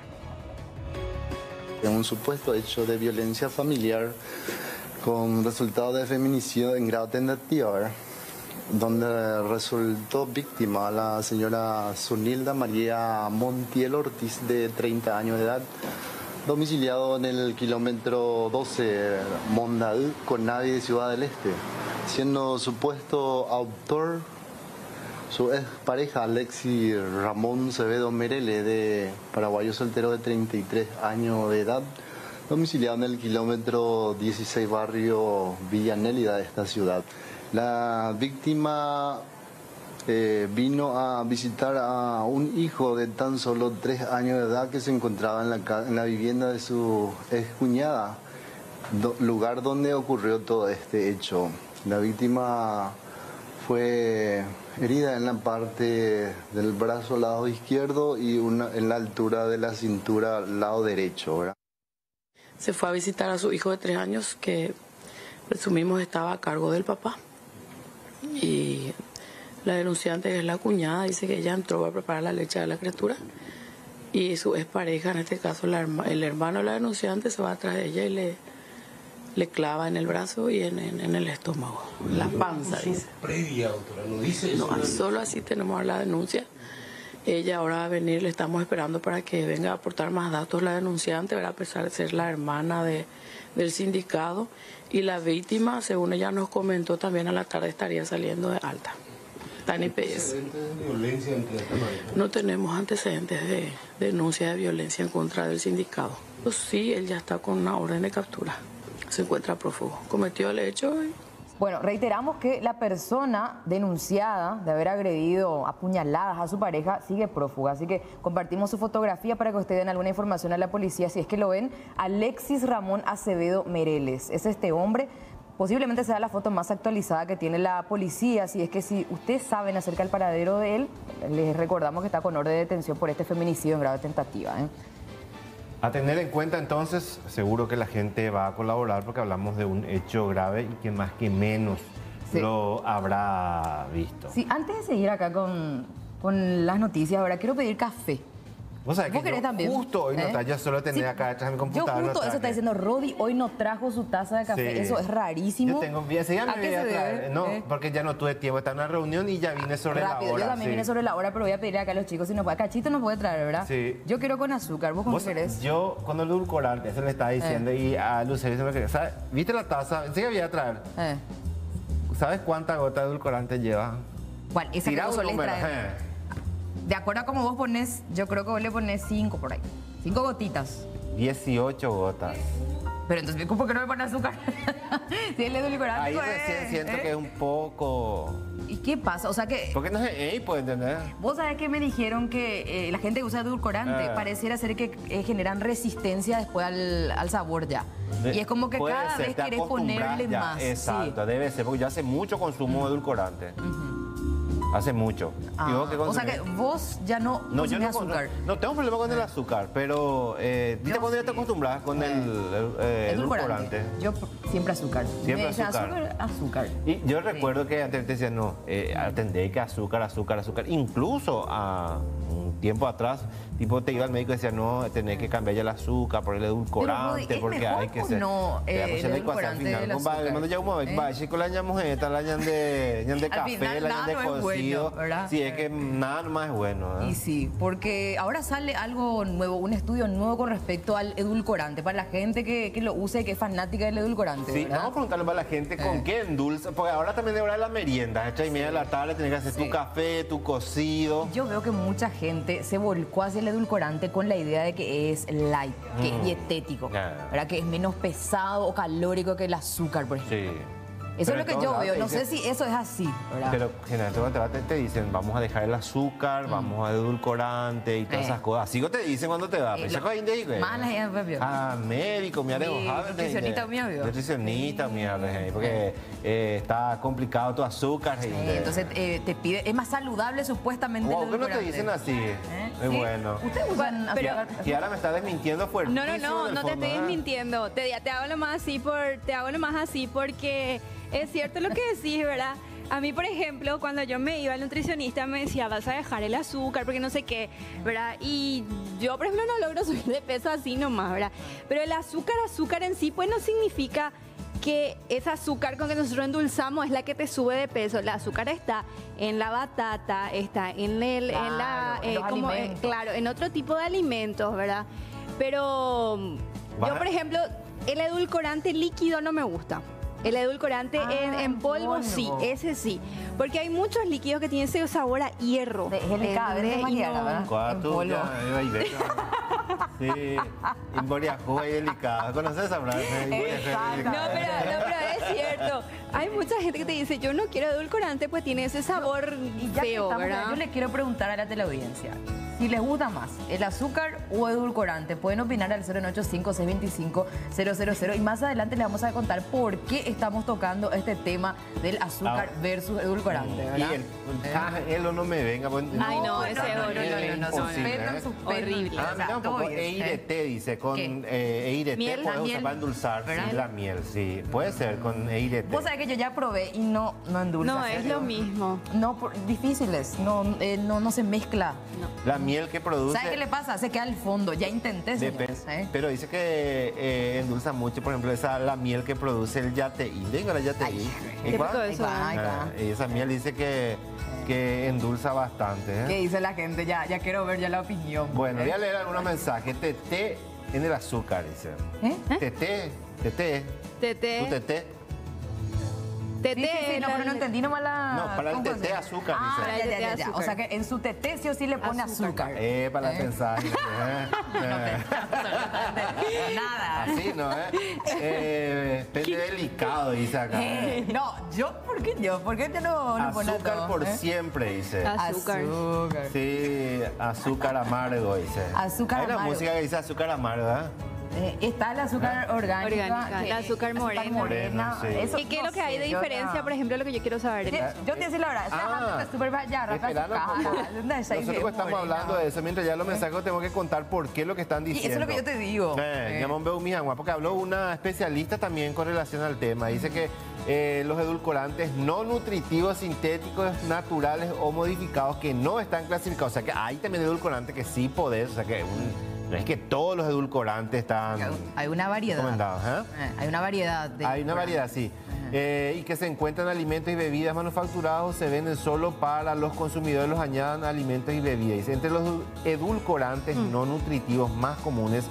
Un supuesto hecho de violencia familiar con resultado de feminicidio en grado tentativa, ¿verdad? Donde resultó víctima la señora Zunilda María Montiel Ortiz, de treinta años de edad, domiciliado en el kilómetro doce Mondaú con Navi de Ciudad del Este, siendo supuesto autor su ex pareja Alexi Ramón Cevedo Merele, de paraguayo soltero de treinta y tres años de edad, domiciliado en el kilómetro dieciséis, barrio Villa Nélida de esta ciudad. La víctima eh, vino a visitar a un hijo de tan solo tres años de edad que se encontraba en la, en la vivienda de su excuñada, do, lugar donde ocurrió todo este hecho. La víctima fue herida en la parte del brazo lado izquierdo y una, en la altura de la cintura lado derecho, ¿verdad? Se fue a visitar a su hijo de tres años que presumimos estaba a cargo del papá. Y la denunciante, que es la cuñada, dice que ella entró a preparar la leche de la criatura y su expareja, en este caso la, el hermano de la denunciante, se va atrás de ella y le, le clava en el brazo y en, en, en el estómago, la panza, dice. Previa, doctora, ¿no dice eso? No, solo así tenemos la denuncia. Ella ahora va a venir, le estamos esperando para que venga a aportar más datos la denunciante, ¿verdad? A pesar de ser la hermana de, del sindicato. Y la víctima, según ella nos comentó, también a la tarde estaría saliendo de alta. Está en I P S. ¿Antecedentes de violencia entre esta pareja? No tenemos antecedentes de, de denuncia de violencia en contra del sindicato. Pues sí, él ya está con una orden de captura. Se encuentra prófugo. Cometió el hecho y... Bueno, reiteramos que la persona denunciada de haber agredido a puñaladas a su pareja sigue prófuga, así que compartimos su fotografía para que ustedes den alguna información a la policía, si es que lo ven. Alexis Ramón Acevedo Mereles es este hombre, posiblemente sea la foto más actualizada que tiene la policía, así es que si ustedes saben acerca del paradero de él, les recordamos que está con orden de detención por este feminicidio en grado de tentativa, ¿eh? A tener en cuenta entonces, seguro que la gente va a colaborar porque hablamos de un hecho grave y que más que menos sí. lo habrá visto. Sí, antes de seguir acá con, con las noticias, ahora quiero pedir café. Vos sabés ¿Vos que yo también? justo hoy ¿Eh? no traje, yo solo tenía sí. acá detrás de mi computadora. Yo justo no eso está diciendo, Rodi hoy no trajo su taza de café, Sí. eso es rarísimo. Yo tengo, ya me ¿A qué voy a se traer, debe? no, ¿Eh? porque ya no tuve tiempo, estaba en una reunión y ya vine sobre Rápido, la hora. yo también sí. vine sobre la hora, pero voy a pedirle acá a los chicos si nos puede. Cachito nos puede traer, ¿verdad? Sí. Yo quiero con azúcar, ¿vos con Vos, qué querés? Yo, cuando el edulcorante, eso le estaba diciendo, Eh. y a Lucero se me quería, ¿sabes? ¿Viste la taza? Sí que voy a traer. Eh. ¿Sabes cuánta gota de edulcorante lleva? ¿Cuál? Esa que Tirá vos un solés número, traer. eh. De acuerdo a cómo vos pones, yo creo que vos le pones cinco por ahí. Cinco gotitas. dieciocho gotas. Pero entonces, ¿por qué no me pones azúcar? Si el edulcorante. Ahí pues, recién siento ¿eh? que es un poco... ¿Y qué pasa? O sea que... Porque no sé, ey, pues, ¿entendés? Vos sabés que me dijeron que eh, la gente que usa edulcorante Ah. pareciera ser que eh, generan resistencia después al, al sabor ya. De- y es como que puede cada ser, vez te querés acostumbras ponerle ya, más. Exacto, Sí. debe ser, porque yo hace mucho consumo de edulcorante. Hace mucho. Ah, ¿Y vos qué o sea que consumís? vos ya no No, yo consumís no, azúcar. no, no tengo problema con el azúcar, pero eh, ¿viste cuando ya te acostumbras con el, el, eh, edulcorante? Yo siempre azúcar. Siempre Me dicen azúcar. azúcar, azúcar. Y yo recuerdo que antes te decían, no, eh, atendé que azúcar, azúcar, azúcar. Incluso a un tiempo atrás, tipo te iba al médico y decía, no, tenés que cambiar ya el azúcar por el edulcorante, ¿es porque mejor hay que o ser... no, Te eh, hace el la ecuación edulcorante final, del compadre, azúcar? cuando ya uno ¿Eh? va, chico, la ñamujeta, la ñan de, ñan de Al café, final, la nada ñan de no es cocido. bueno, ¿verdad? Sí, es que nada más es bueno. ¿eh? Y sí, porque ahora sale algo nuevo, un estudio nuevo con respecto al edulcorante, para la gente que, que lo usa y que es fanática del edulcorante, Sí, ¿verdad? vamos a preguntarle para la gente con Eh. qué endulza, porque ahora también de hora de la merienda, hecha y media de la tarde, tenés que hacer tu café, tu cocido. Yo veo que mucha gente se volcó hacia el edulcorante con la idea de que es light, que Mm. es dietético, Ya. ¿verdad? Que es menos pesado o calórico que el azúcar, por ejemplo. Sí. Eso Pero es lo que en yo todos veo, no lados te sé dicen- si eso es así, ¿verdad? Pero generalmente cuando te vas, te, te dicen, vamos a dejar el azúcar, vamos a edulcorante y todas Eh. esas cosas. Así que te dicen cuando te vas. Eh, Pero lo- ya cogen de- Más la gente, Pepio. Ah, médico, mi área Sí, nutricionista, mi amigo. Nutricionista, mi área, porque eh, está complicado tu azúcar. y- Eh, entonces eh, te pide, es más saludable supuestamente Wow, el ¿qué no te edulcorante. dicen así? ¿Eh? Es Sí. bueno. Ustedes usan Pero- azúcar. Y ahora me está desmintiendo fuerte. No, no, no, no te estoy desmintiendo. Te, te hago lo más así por, te hago lo más así porque es cierto lo que decís, ¿verdad? A mí, por ejemplo, cuando yo me iba al nutricionista me decía, vas a dejar el azúcar porque no sé qué, ¿verdad? Y yo, por ejemplo, no logro subir de peso así nomás, ¿verdad? Pero el azúcar, azúcar en sí, pues no significa que ese azúcar con que nosotros endulzamos es la que te sube de peso. El azúcar está en la batata, está en, el, en la... Claro, en los como, eh, alimentos. claro, en otro tipo de alimentos, ¿verdad? Pero yo, Baja- por ejemplo, el edulcorante líquido no me gusta. El edulcorante Ah, en, en polvo, polvo. sí, ese sí. Porque hay muchos líquidos que tienen ese sabor a hierro. Es el cada vez ¿entendés? más Y hierro, no- ¿verdad? ¿Cuál En tú? polvo. Ya, ahí va y ve. Sí, Imboriajú y delicado. ¿Conoces esa frase? No, pero, no, pero es cierto. Hay mucha gente que te dice, yo no quiero edulcorante, pues tiene ese sabor Y ya que feo, estamos, ¿verdad? yo le quiero preguntar a la teleaudiencia, si les gusta más el azúcar o edulcorante, pueden opinar al cero nueve ocho cinco, seis dos cinco, cero cero cero y más adelante les vamos a contar por qué estamos tocando este tema del azúcar Ah. versus edulcorante, Y ¿verdad? el, ah, él o no me venga. Pues, Ay, no, ese no, no, horrible. no, no, no, imposible, suspendan, ¿eh? suspendan. Horrible. Ah, O sea, mira un todo poco, bien, Eirete dice, con ¿Qué? eh, Eirete Miel, la puedes usar miel, para endulzar, sí, ¿verdad? la miel, sí, puede ser con Eirete. Vos sabés que yo ya probé y no, no endulza. No, es ¿serio? lo mismo. No, por- difíciles, no, eh, no, no se mezcla. La miel que produce... ¿Sabes qué le pasa? Se queda al fondo, ya intenté, Depende, señores, ¿eh? pero dice que eh, endulza mucho, por ejemplo, esa la miel que produce el yateí. Venga, la yateí. qué rico eso, Ah, y esa miel dice que, que endulza bastante. ¿eh? ¿Qué dice la gente? Ya, ya quiero ver ya la opinión. Bueno, voy a leer algunos mensajes. Teté en el azúcar, dice. ¿Eh? Teté, teté. Tete. ¿Tu teté? Tete. Sí, sí, sí, no, pero no entendí nomás la... No, para el ¿cómo teté se- azúcar, Ah, dice. ya, ya, ya, ya. azúcar. O sea que en su teté sí o sí le pone azúcar. Eh, para ¿Eh? pensar. ¿eh? Eh. Nada. Así, ¿no? ¿Eh? Eh, pende delicado, dice acá. Eh, no, yo, ¿por qué yo? ¿Por qué yo no, no pone Azúcar todo, por eh? siempre, dice. Azúcar. Azúcar. Sí, azúcar amargo, dice. Azúcar Hay una amargo. música que dice azúcar amargo, ¿eh? Eh, está el azúcar orgánica. Orgánica, que- la azúcar morena. Morena, sí. Eso, ¿Y qué es no lo que hay sé, de yo diferencia, no- por ejemplo, lo que yo quiero saber? Sí, yo te voy a decir la verdad. Ah, Ah, súper ya, Rafa, Espera, su no, caja, como- ¿dónde está Nosotros ese estamos morena? hablando de eso, mientras ya los mensajes tengo que contar por qué lo que están Y diciendo. eso es lo que yo te digo. Eh, Eh. llamó un veo mi agua, porque habló una especialista también con relación al tema. Dice que eh, los edulcorantes no nutritivos, sintéticos, naturales o modificados que no están clasificados. O sea que hay también edulcorantes que sí podés, o sea que un- no es que todos los edulcorantes están Hay una variedad. recomendados. ¿eh? Eh, Hay una variedad. De Hay una variedad, sí. Eh, y que se encuentran alimentos y bebidas manufacturados se venden solo para los consumidores, los añadan alimentos y bebidas. Dice, entre los edulcorantes no nutritivos más comunes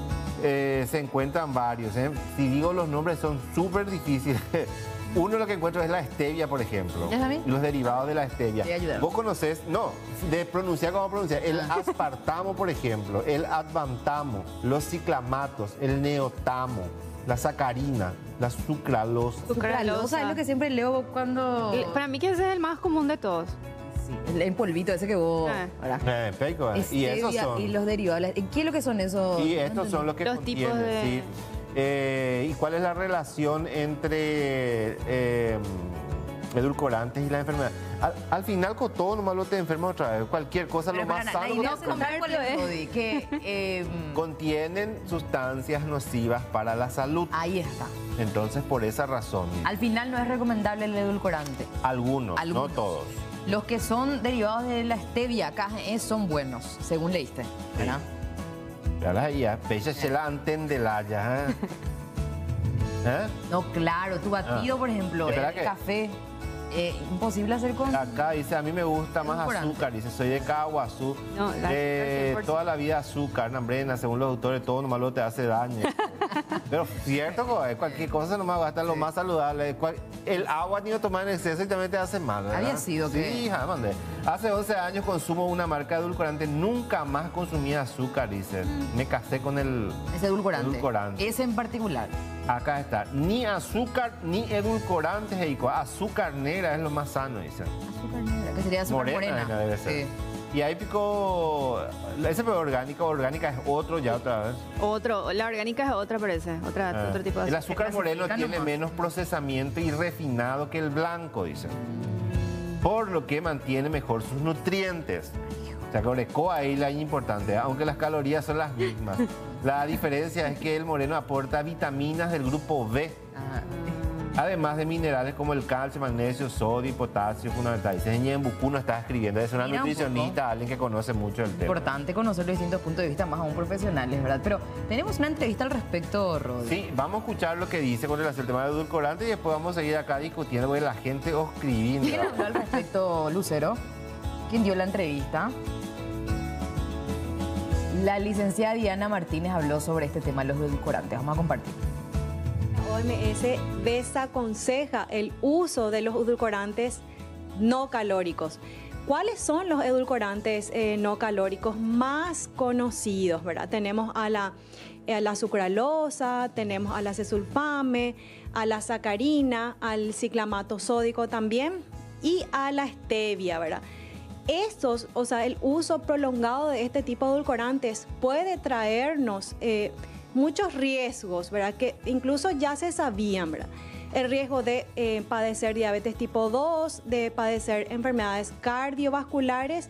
eh, se encuentran varios. ¿eh? Si digo los nombres son súper difíciles. Uno lo que encuentro es la stevia, por ejemplo. ¿Ya sabí? Los derivados de la stevia. Te voy a ayudar. Vos conocés, no, de pronunciar cómo pronunciar. El aspartamo, por ejemplo, el advantamo, los ciclamatos, el neotamo, la sacarina, la sucralosa. Sucralosa es lo que siempre leo cuando... El- Para mí que ese es el más común de todos. Sí, el, el polvito ese que vos... Ah. ¿verdad? Eh, peico, eh. Y esos Stevia son. y los derivados. ¿Qué es lo que son esos? Y estos son los que Los tipos contienen, de- sí. Eh, ¿Y cuál es la relación entre eh, edulcorantes y la enfermedad? Al, al final con todo nomás lo te enfermas otra vez. Cualquier cosa, Pero lo más para, sano la idea que es te contar cuál es, Comerlo, ¿eh? Rodi, que... eh, contienen sustancias nocivas para la salud. ahí está. Entonces, por esa razón, Al final no es recomendable el edulcorante. algunos, Algunos. no todos. Los que son derivados de la stevia, K G E, son buenos, según leíste, ¿verdad? Ya ya, peixe se la antendela ya. ¿eh? ¿Eh? No, claro, tu batido, Ah. por ejemplo, Espera el que- café, eh, imposible hacer con... Acá dice, a mí me gusta más Edulcorante. azúcar, dice, soy de Caguazú. No, la Eh, azúcar cien por ciento. toda la vida azúcar, nambrena, según los autores, todo nomás lo te hace daño. Pero cierto, co- cualquier cosa nomás va a estar lo más saludable. Cual- El agua ni lo tomar en exceso y también te hace mal, ¿verdad? Había sido sí, que- hija, mandé. Hace once años consumo una marca de edulcorante, nunca más consumía azúcar, dice. Me casé con el Ese edulcorante. edulcorante. Ese en particular. Acá está, ni azúcar ni edulcorantes, Eico. Azúcar negra es lo más sano, dice. Azúcar negra, que sería azúcar Morena, morena. debe ser. Sí. Y ahí pico, ese es orgánica, orgánica es otro ya otra vez. Otro, la orgánica es otra, parece. Otra, Ah. otro tipo de El azúcar moreno clasifica tiene nomás. menos procesamiento y refinado que el blanco, dice. Por lo que mantiene mejor sus nutrientes. O sea, que oreco ahí la importante, aunque las calorías son las mismas. La diferencia es que el moreno aporta vitaminas del grupo B. Ah, Además de minerales como el calcio, magnesio, sodio y potasio fundamental. Dice, Ñe Bucú no está escribiendo, es una Mira un nutricionista, alguien que conoce mucho el tema. importante conocer los distintos puntos de vista, más aún profesionales, ¿verdad? Pero tenemos una entrevista al respecto, Rodi. Sí, vamos a escuchar lo que dice con relación al tema de edulcorante y después vamos a seguir acá discutiendo porque la gente os escribiendo. ¿Quién habló al respecto, Lucero? ¿Quién dio la entrevista? La licenciada Diana Martínez habló sobre este tema de los edulcorantes. Vamos a compartir. O M S desaconseja el uso de los edulcorantes no calóricos. ¿Cuáles son los edulcorantes eh, no calóricos más conocidos, verdad? Tenemos a la, a la sucralosa, tenemos a la cesulfame, a la sacarina, al ciclamato sódico también y a la stevia, ¿verdad? Estos, o sea, el uso prolongado de este tipo de edulcorantes puede traernos eh, muchos riesgos, ¿verdad? Que incluso ya se sabían, ¿verdad? El riesgo de eh, padecer diabetes tipo dos, de padecer enfermedades cardiovasculares,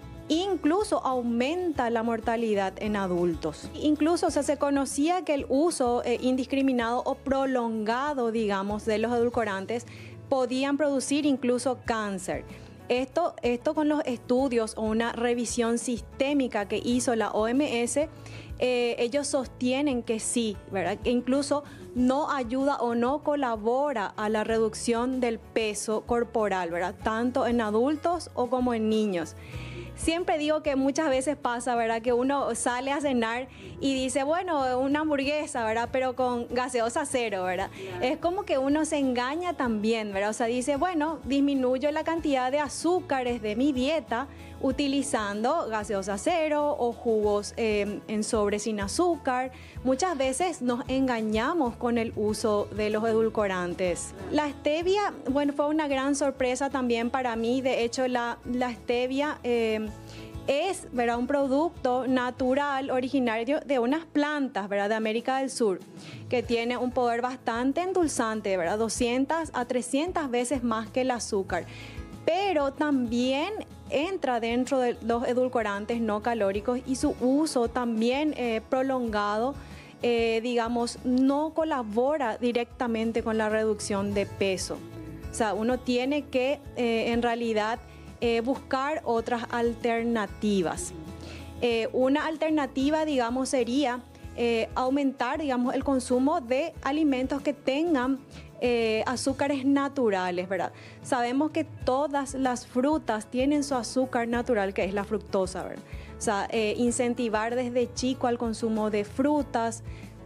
incluso aumenta la mortalidad en adultos. Incluso o sea, se conocía que el uso eh, indiscriminado o prolongado, digamos, de los edulcorantes podían producir incluso cáncer. Esto, esto con los estudios o una revisión sistémica que hizo la O M S, eh, ellos sostienen que sí, ¿verdad? Que incluso no ayuda o no colabora a la reducción del peso corporal, ¿verdad? Tanto en adultos o como en niños. Siempre digo que muchas veces pasa, ¿verdad? Que uno sale a cenar y dice, bueno, una hamburguesa, ¿verdad? Pero con gaseosa cero, ¿verdad? Yeah. Es como que uno se engaña también, ¿verdad? O sea, dice, bueno, disminuyo la cantidad de azúcares de mi dieta utilizando gaseosa cero o jugos eh, en sobre sin azúcar. Muchas veces nos engañamos con el uso de los edulcorantes. La stevia, bueno, fue una gran sorpresa también para mí. De hecho, la, la stevia eh, es, ¿verdad?, un producto natural originario de unas plantas, ¿verdad?, de América del Sur, que tiene un poder bastante endulzante, ¿verdad?, doscientas a trescientas veces más que el azúcar. Pero también entra dentro de los edulcorantes no calóricos y su uso también eh, prolongado, eh, digamos, no colabora directamente con la reducción de peso. O sea, uno tiene que eh, en realidad eh, buscar otras alternativas. Eh, una alternativa, digamos, sería eh, aumentar, digamos, el consumo de alimentos que tengan Eh, azúcares naturales, ¿verdad? Sabemos que todas las frutas tienen su azúcar natural, que es la fructosa, ¿verdad? O sea, eh, incentivar desde chico al consumo de frutas,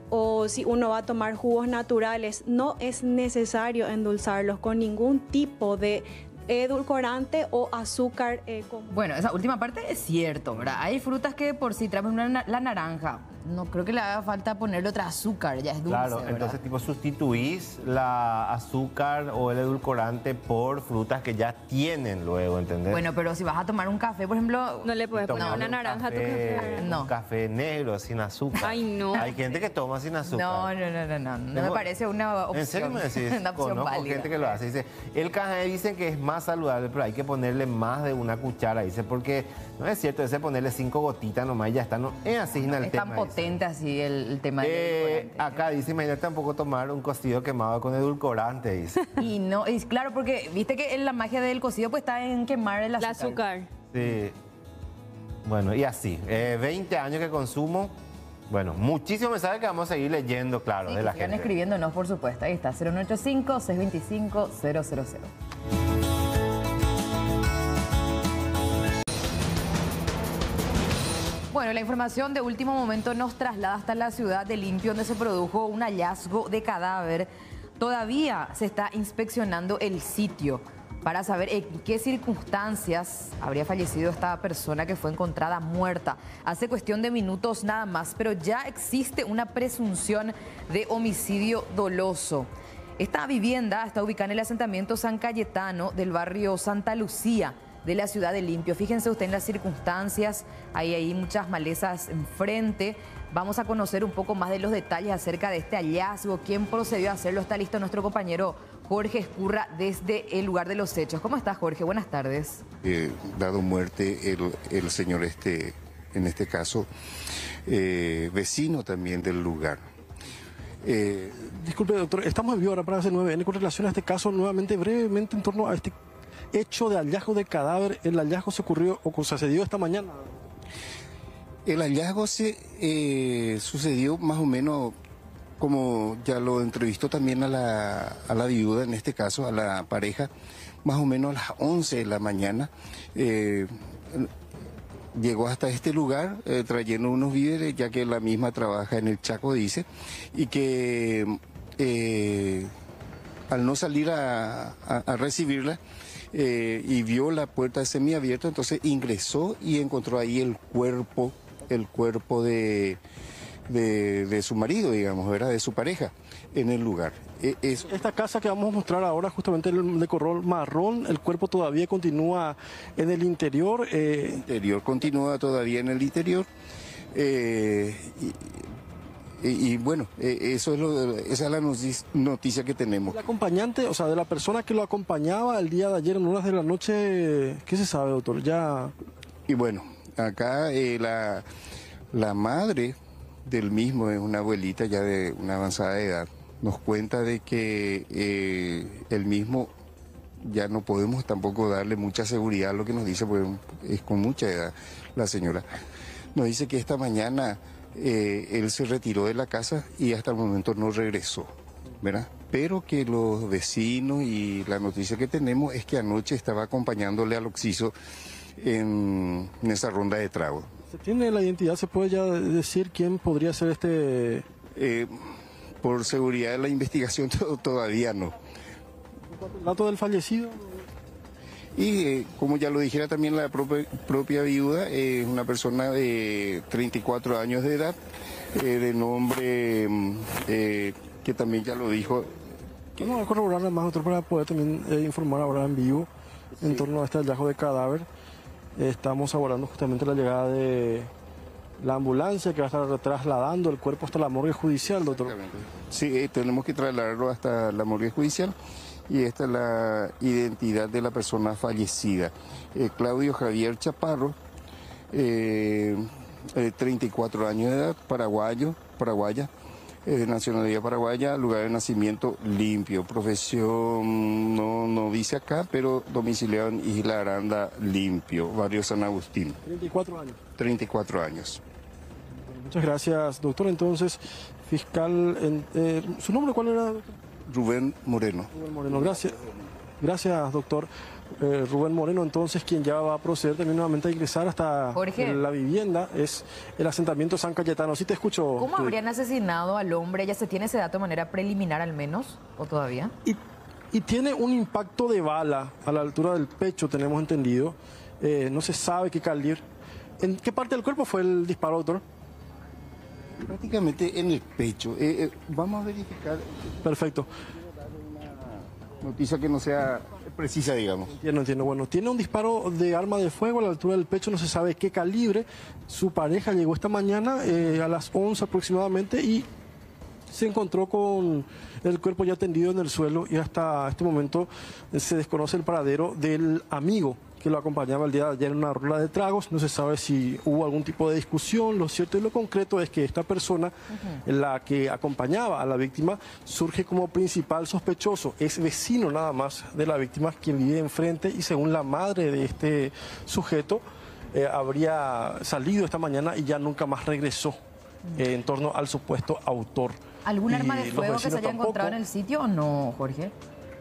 o si uno va a tomar jugos naturales, no es necesario endulzarlos con ningún tipo de edulcorante o azúcar. Eh, bueno, esa última parte es cierto, ¿verdad? Hay frutas que por sí traen una, la naranja. No creo que le haga falta ponerle otra azúcar, ya es dulce. Claro, ¿verdad? entonces tipo sustituís la azúcar o el edulcorante por frutas que ya tienen luego, ¿entendés? Bueno, pero si vas a tomar un café, por ejemplo... No le puedes poner una naranja café, a tu café. No. Un café negro sin azúcar. Ay, no. Hay gente que toma sin azúcar. No, no, no, no, no. No me parece una opción. ¿En serio me decís? Una opción Conozco válida. gente que lo hace. Dice, el café dicen que es más saludable, pero hay que ponerle más de una cuchara. Dice, porque no es cierto, ese ponerle cinco gotitas nomás y ya está. No es así en el Es tema. tan potente dice. así el, el tema del Eh, edulcorante. acá dice, imagínate tampoco tomar un cocido quemado con edulcorante, dice. Y no, es claro, porque viste que la magia del cocido pues está en quemar el azúcar. El azúcar. Sí. Bueno, y así, eh, veinte años que consumo. Bueno, muchísimos mensajes que vamos a seguir leyendo, claro, Sí, de que la sigan gente. escribiéndonos, por supuesto. Ahí está, cero nueve ocho cinco, seis dos cinco, cero cero cero. Bueno, la información de último momento nos traslada hasta la ciudad de Limpio, donde se produjo un hallazgo de cadáver. Todavía se está inspeccionando el sitio para saber en qué circunstancias habría fallecido esta persona que fue encontrada muerta hace cuestión de minutos nada más, pero ya existe una presunción de homicidio doloso. Esta vivienda está ubicada en el asentamiento San Cayetano del barrio Santa Lucía de la ciudad de Limpio. Fíjense usted en las circunstancias, hay ahí muchas malezas enfrente. Vamos a conocer un poco más de los detalles acerca de este hallazgo, quién procedió a hacerlo. Está listo nuestro compañero Jorge Escurra desde el lugar de los hechos. ¿Cómo estás, Jorge? Buenas tardes. Eh, dado muerte el, el señor este, en este caso, eh, vecino también del lugar. Eh, Disculpe, doctor, estamos en vivo ahora para C nueve N con relación a este caso, nuevamente, brevemente, en torno a este hecho de hallazgo de cadáver. El hallazgo se ocurrió o sucedió esta mañana. El hallazgo se eh, sucedió más o menos, como ya lo entrevistó también a la, a la viuda, en este caso, a la pareja, más o menos a las once de la mañana. Eh, llegó hasta este lugar eh, trayendo unos víveres, ya que la misma trabaja en el Chaco, dice, y que eh, al no salir a, a, a recibirla, eh, y vio la puerta semiabierta, entonces ingresó y encontró ahí el cuerpo, el cuerpo de, de, de su marido, digamos, ¿verdad? De su pareja, en el lugar. E, es... Esta casa que vamos a mostrar ahora, justamente el de color marrón, el cuerpo todavía continúa en el interior. Eh... El interior continúa todavía en el interior. Eh, y, y, y bueno, eh, eso es lo, esa es la noticia que tenemos. El acompañante, o sea, de la persona que lo acompañaba el día de ayer en horas de la noche, ¿qué se sabe, doctor? Ya... Y bueno, acá eh, la, la madre del mismo es una abuelita ya de una avanzada edad. Nos cuenta de que eh, el mismo ya no podemos tampoco darle mucha seguridad a lo que nos dice, porque es con mucha edad la señora. Nos dice que esta mañana eh, él se retiró de la casa y hasta el momento no regresó, ¿verdad? Pero que los vecinos y la noticia que tenemos es que anoche estaba acompañándole al Oxiso en, en esa ronda de trago. ¿Se tiene la identidad? ¿Se puede ya decir quién podría ser este...? Eh, por seguridad de la investigación todavía no. ¿El dato del fallecido? Y eh, como ya lo dijera también la propia, propia viuda, es eh, una persona de treinta y cuatro años de edad, eh, de nombre eh, que también ya lo dijo. Que... Vamos a corroborar más otro para poder también eh, informar ahora en vivo sí. en torno a este hallazgo de cadáver. Eh, estamos abordando justamente la llegada de la ambulancia que va a estar trasladando el cuerpo hasta la morgue judicial, doctor. Sí, eh, tenemos que trasladarlo hasta la morgue judicial. Y esta es la identidad de la persona fallecida. Eh, Claudio Javier Chaparro, eh, eh, treinta y cuatro años de edad, paraguayo, paraguaya, eh, de nacionalidad paraguaya, lugar de nacimiento limpio, profesión no, no dice acá, pero domiciliado en Isla Aranda limpio, barrio San Agustín. treinta y cuatro años. treinta y cuatro años. Muchas gracias, doctor. Entonces, fiscal, en, eh, ¿su nombre cuál era, doctor? Rubén Moreno. Rubén Moreno, gracias. Gracias, doctor. Eh, Rubén Moreno, entonces, quien ya va a proceder también nuevamente a ingresar hasta Jorge. la vivienda, es el asentamiento San Cayetano. ¿Sí te escucho? ¿Cómo habrían asesinado al hombre? ¿Ya se tiene ese dato de manera preliminar al menos? ¿O todavía? Y, y tiene un impacto de bala a la altura del pecho, tenemos entendido. Eh, no se sabe qué calibre. ¿En qué parte del cuerpo fue el disparo, doctor? Prácticamente en el pecho. Eh, eh, vamos a verificar. Perfecto. Noticia que no sea precisa, digamos. Entiendo, entiendo. Bueno, tiene un disparo de arma de fuego a la altura del pecho, no se sabe qué calibre. Su pareja llegó esta mañana eh, a las once aproximadamente y se encontró con el cuerpo ya tendido en el suelo y hasta este momento se desconoce el paradero del amigo que lo acompañaba el día de ayer en una ronda de tragos. No se sabe si hubo algún tipo de discusión. Lo cierto y lo concreto es que esta persona, uh-huh. la que acompañaba a la víctima, surge como principal sospechoso. Es vecino nada más de la víctima, quien vive enfrente, y según la madre de este sujeto, eh, habría salido esta mañana y ya nunca más regresó eh, en torno al supuesto autor. ¿Algún y arma de fuego que se haya tampoco... encontrado en el sitio o no, Jorge?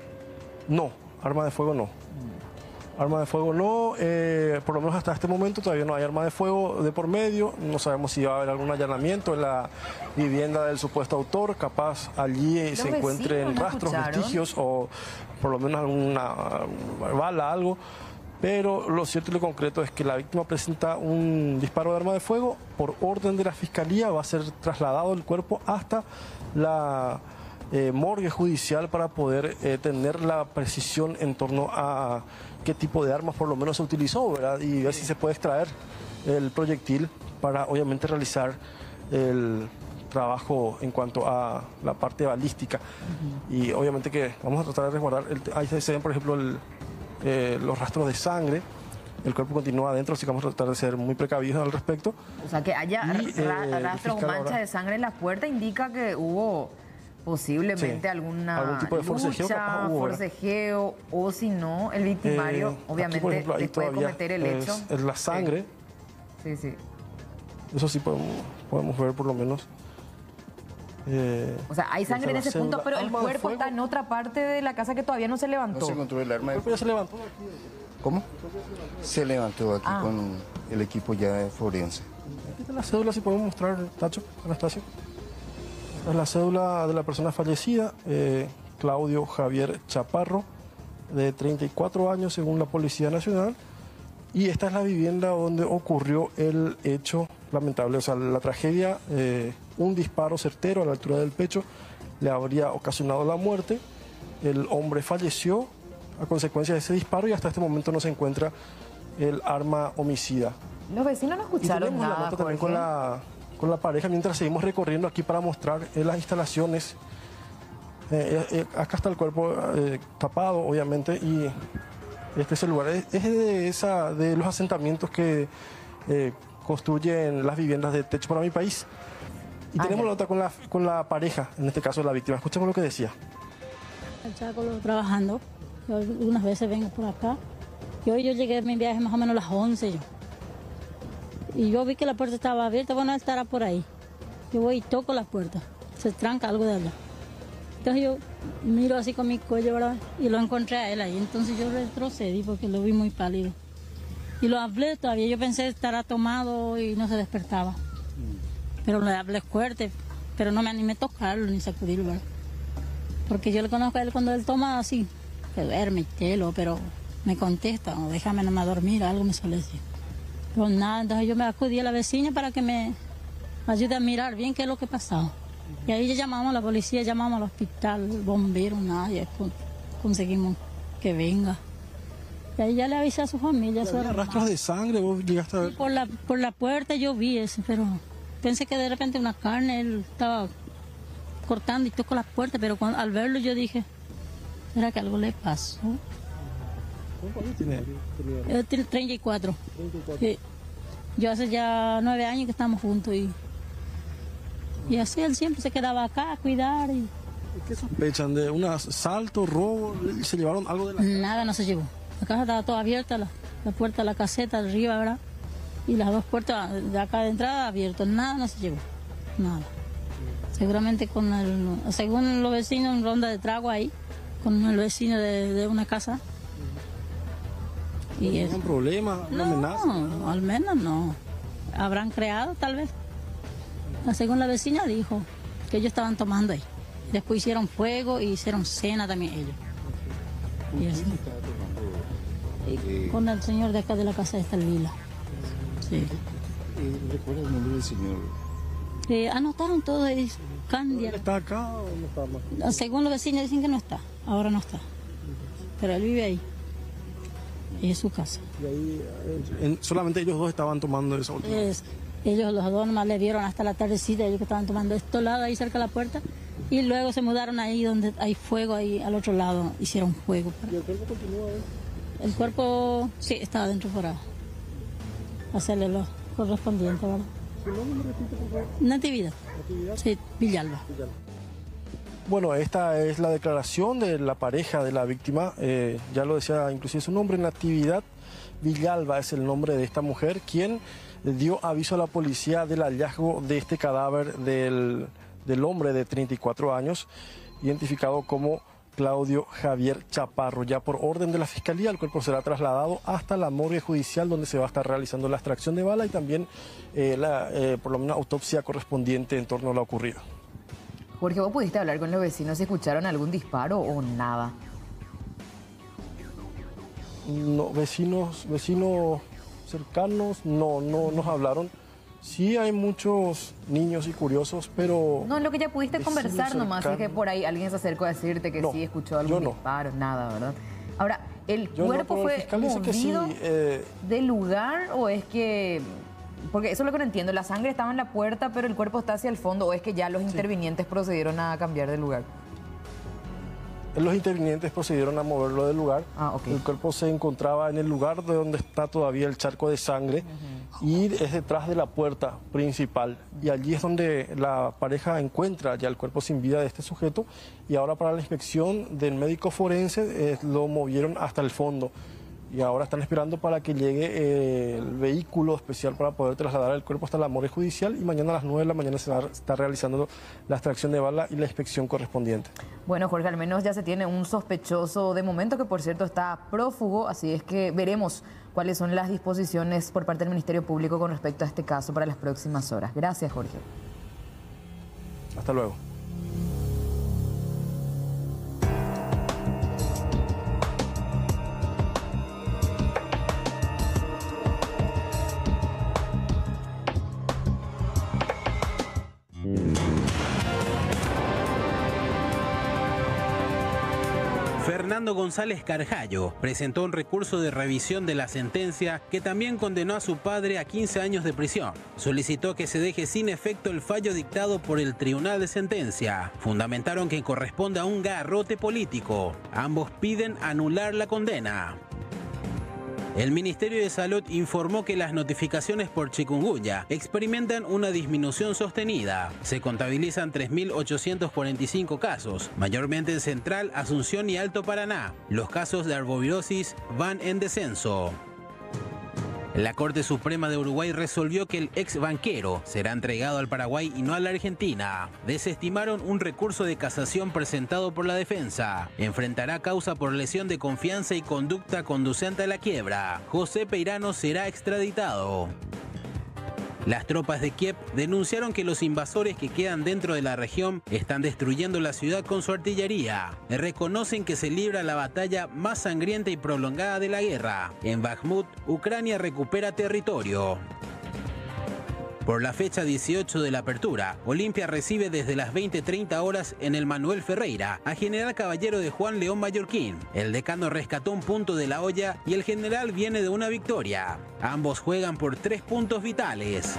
No, arma de fuego no. Arma de fuego no, eh, por lo menos hasta este momento todavía no hay arma de fuego de por medio. No sabemos si va a haber algún allanamiento en la vivienda del supuesto autor. Capaz allí eh, se encuentren rastros, vestigios o por lo menos alguna bala, algo. Pero lo cierto y lo concreto es que la víctima presenta un disparo de arma de fuego. Por orden de la fiscalía va a ser trasladado el cuerpo hasta la eh, morgue judicial para poder eh, tener la precisión en torno a qué tipo de armas por lo menos se utilizó, ¿verdad? Y ver si se puede extraer el proyectil para obviamente realizar el trabajo en cuanto a la parte balística. Uh-huh. Y obviamente que vamos a tratar de resguardar, el, ahí se ven por ejemplo el, eh, los rastros de sangre, el cuerpo continúa adentro, así que vamos a tratar de ser muy precavidos al respecto. O sea, que haya y, ra eh, rastro o mancha ahora... de sangre en la puerta indica que hubo posiblemente sí. alguna algún tipo de forcejeo, lucha, hubo, forcejeo, o si no, el victimario eh, obviamente aquí, por ejemplo, después de cometer el es, hecho. Es la sangre. Sí, sí. Eso sí podemos, podemos ver por lo menos. Eh, o sea, hay sangre en ese cédula. punto, pero el cuerpo está en otra parte de la casa que todavía no se levantó. No se encontró el arma. El cuerpo ya se levantó. ¿Cómo? Se levantó aquí ah. con el equipo ya forense. Aquí está la cédula, si podemos mostrar, Tacho, Anastasio. Es la cédula de la persona fallecida, eh, Claudio Javier Chaparro, de treinta y cuatro años según la Policía Nacional. Y esta es la vivienda donde ocurrió el hecho lamentable, o sea, la tragedia, eh, un disparo certero a la altura del pecho le habría ocasionado la muerte. El hombre falleció a consecuencia de ese disparo y hasta este momento no se encuentra el arma homicida. Los vecinos no escucharon y tenemos nada, la nota también con Jorge. la, con la pareja mientras seguimos recorriendo aquí para mostrar eh, las instalaciones. Eh, eh, acá está el cuerpo eh, tapado, obviamente, y este es el lugar. Es, es de, esa, de los asentamientos que eh, construyen las viviendas de Techo para mi país. Y Ah, tenemos ya. la nota con la, con la pareja, en este caso la víctima. Escuchemos lo que decía. El Chaco lo- trabajando. Yo algunas veces vengo por acá. Y hoy yo llegué de mi viaje más o menos a las once yo. Y yo vi que la puerta estaba abierta, bueno, él estará por ahí. Yo voy y toco la puerta. Se tranca algo de allá. Entonces yo miro así con mi cuello, ¿verdad? Y lo encontré a él ahí. Entonces yo retrocedí porque lo vi muy pálido. Y lo hablé todavía. Yo pensé que estará tomado y no se despertaba. Pero le hablé fuerte, pero no me animé a tocarlo ni sacudirlo, ¿verdad? Porque yo le conozco a él cuando él toma así, que duerme, telo, pero me contesta, o déjame nomás dormir, algo me suele decir. Pero nada, entonces yo me acudí a la vecina para que me ayude a mirar bien qué es lo que pasaba. Y ahí ya llamamos a la policía, llamamos al hospital, bomberos, nada, ya con- conseguimos que venga. Y ahí ya le avisé a su familia. a su ¿Había hermano. rastros de sangre? ¿Vos llegaste a ver? Por la, por la puerta yo vi eso, pero pensé que de repente una carne, él estaba cortando y tocó la puerta, pero cuando, al verlo yo dije, ¿será que algo le pasó? ¿Cuántos años tiene? Él tiene treinta y cuatro. Sí. Yo hace ya nueve años que estamos juntos y, y así él siempre se quedaba acá a cuidar y ¿Qué sospechan? ¿De un asalto, robo? ¿Se llevaron algo de la nada no se llevó. La casa estaba toda abierta, la, la puerta de la caseta de arriba, ¿verdad? Y las dos puertas de acá de entrada abiertas, nada no se llevó, nada. Seguramente con el, según los vecinos, en ronda de trago ahí, con el vecino de, de una casa. Y es- ¿Un problema? ¿Una amenaza? no, al menos no. Habrán creado tal vez. Según la vecina dijo que ellos estaban tomando ahí. Después hicieron fuego y hicieron cena también ellos. Y así. Y con el señor de acá de la casa de Estalvila. Sí. ¿Recuerda el nombre del señor? Eh, anotaron todo ahí. Candia. ¿Está acá o no está más? Según los vecinos dicen que no está. Ahora no está. Pero él vive ahí. Y es su casa. Y ahí eh, en- solamente ellos dos estaban tomando esa última. Es- ellos los dos nomás le vieron hasta la tardecita, ellos que estaban tomando esto lado ahí cerca de la puerta. Y luego se mudaron ahí donde hay fuego, ahí al otro lado hicieron fuego. ¿Y el cuerpo continúa ahí? El cuerpo, sí, estaba adentro para hacerle lo correspondiente, ¿verdad? ¿Su nombre me repite, por favor? Natividad. Natividad. Sí, Villalba. Bueno, esta es la declaración de la pareja de la víctima, eh, ya lo decía inclusive su nombre, Natividad Villalba es el nombre de esta mujer, quien dio aviso a la policía del hallazgo de este cadáver del, del hombre de treinta y cuatro años, identificado como Claudio Javier Chaparro. Ya por orden de la Fiscalía, el cuerpo será trasladado hasta la morgue judicial, donde se va a estar realizando la extracción de bala y también eh, la, eh, por lo menos, autopsia correspondiente en torno a lo ocurrido. Jorge, ¿vos pudiste hablar con los vecinos si escucharon algún disparo o nada? No, vecinos, vecinos cercanos no, no nos hablaron. Sí hay muchos niños y curiosos, pero... No, lo que ya pudiste vecinos conversar nomás, es que cercanos. por ahí alguien se acercó a decirte que No, sí escuchó algún yo no. disparo, nada, ¿verdad? Ahora, ¿el Yo no, cuerpo pero el fue fiscal dice que sí, movido eh, del lugar o es que...? Porque eso es lo que no entiendo, la sangre estaba en la puerta, pero el cuerpo está hacia el fondo, o es que ya los intervinientes procedieron a cambiar de lugar. los intervinientes procedieron a moverlo del lugar. Ah, ok. El cuerpo se encontraba en el lugar de donde está todavía el charco de sangre y es detrás de la puerta principal. Y allí es donde la pareja encuentra ya el cuerpo sin vida de este sujeto y ahora para la inspección del médico forense eh, lo movieron hasta el fondo. Y ahora están esperando para que llegue eh, el vehículo especial para poder trasladar el cuerpo hasta la morgue judicial y mañana a las nueve de la mañana se va a estar realizando la extracción de bala y la inspección correspondiente. Bueno, Jorge, al menos ya se tiene un sospechoso de momento que, por cierto, está prófugo, así es que veremos cuáles son las disposiciones por parte del Ministerio Público con respecto a este caso para las próximas horas. Gracias, Jorge. Hasta luego. Fernando González Carjallo presentó un recurso de revisión de la sentencia que también condenó a su padre a quince años de prisión. Solicitó que se deje sin efecto el fallo dictado por el Tribunal de Sentencia. Fundamentaron que corresponde a un garrote político. Ambos piden anular la condena. El Ministerio de Salud informó que las notificaciones por chikungunya experimentan una disminución sostenida. Se contabilizan tres mil ochocientos cuarenta y cinco casos, mayormente en Central, Asunción y Alto Paraná. Los casos de arbovirosis van en descenso. La Corte Suprema de Uruguay resolvió que el ex banquero será entregado al Paraguay y no a la Argentina. Desestimaron un recurso de casación presentado por la defensa. Enfrentará causa por lesión de confianza y conducta conducente a la quiebra. José Peirano será extraditado. Las tropas de Kiev denunciaron que los invasores que quedan dentro de la región están destruyendo la ciudad con su artillería. Reconocen que se libra la batalla más sangrienta y prolongada de la guerra. En Bakhmut, Ucrania recupera territorio. Por la fecha dieciocho de la apertura, Olimpia recibe desde las veinte treinta horas en el Manuel Ferreira a General Caballero de Juan León Mallorquín. El decano rescató un punto de la olla y el general viene de una victoria. Ambos juegan por tres puntos vitales.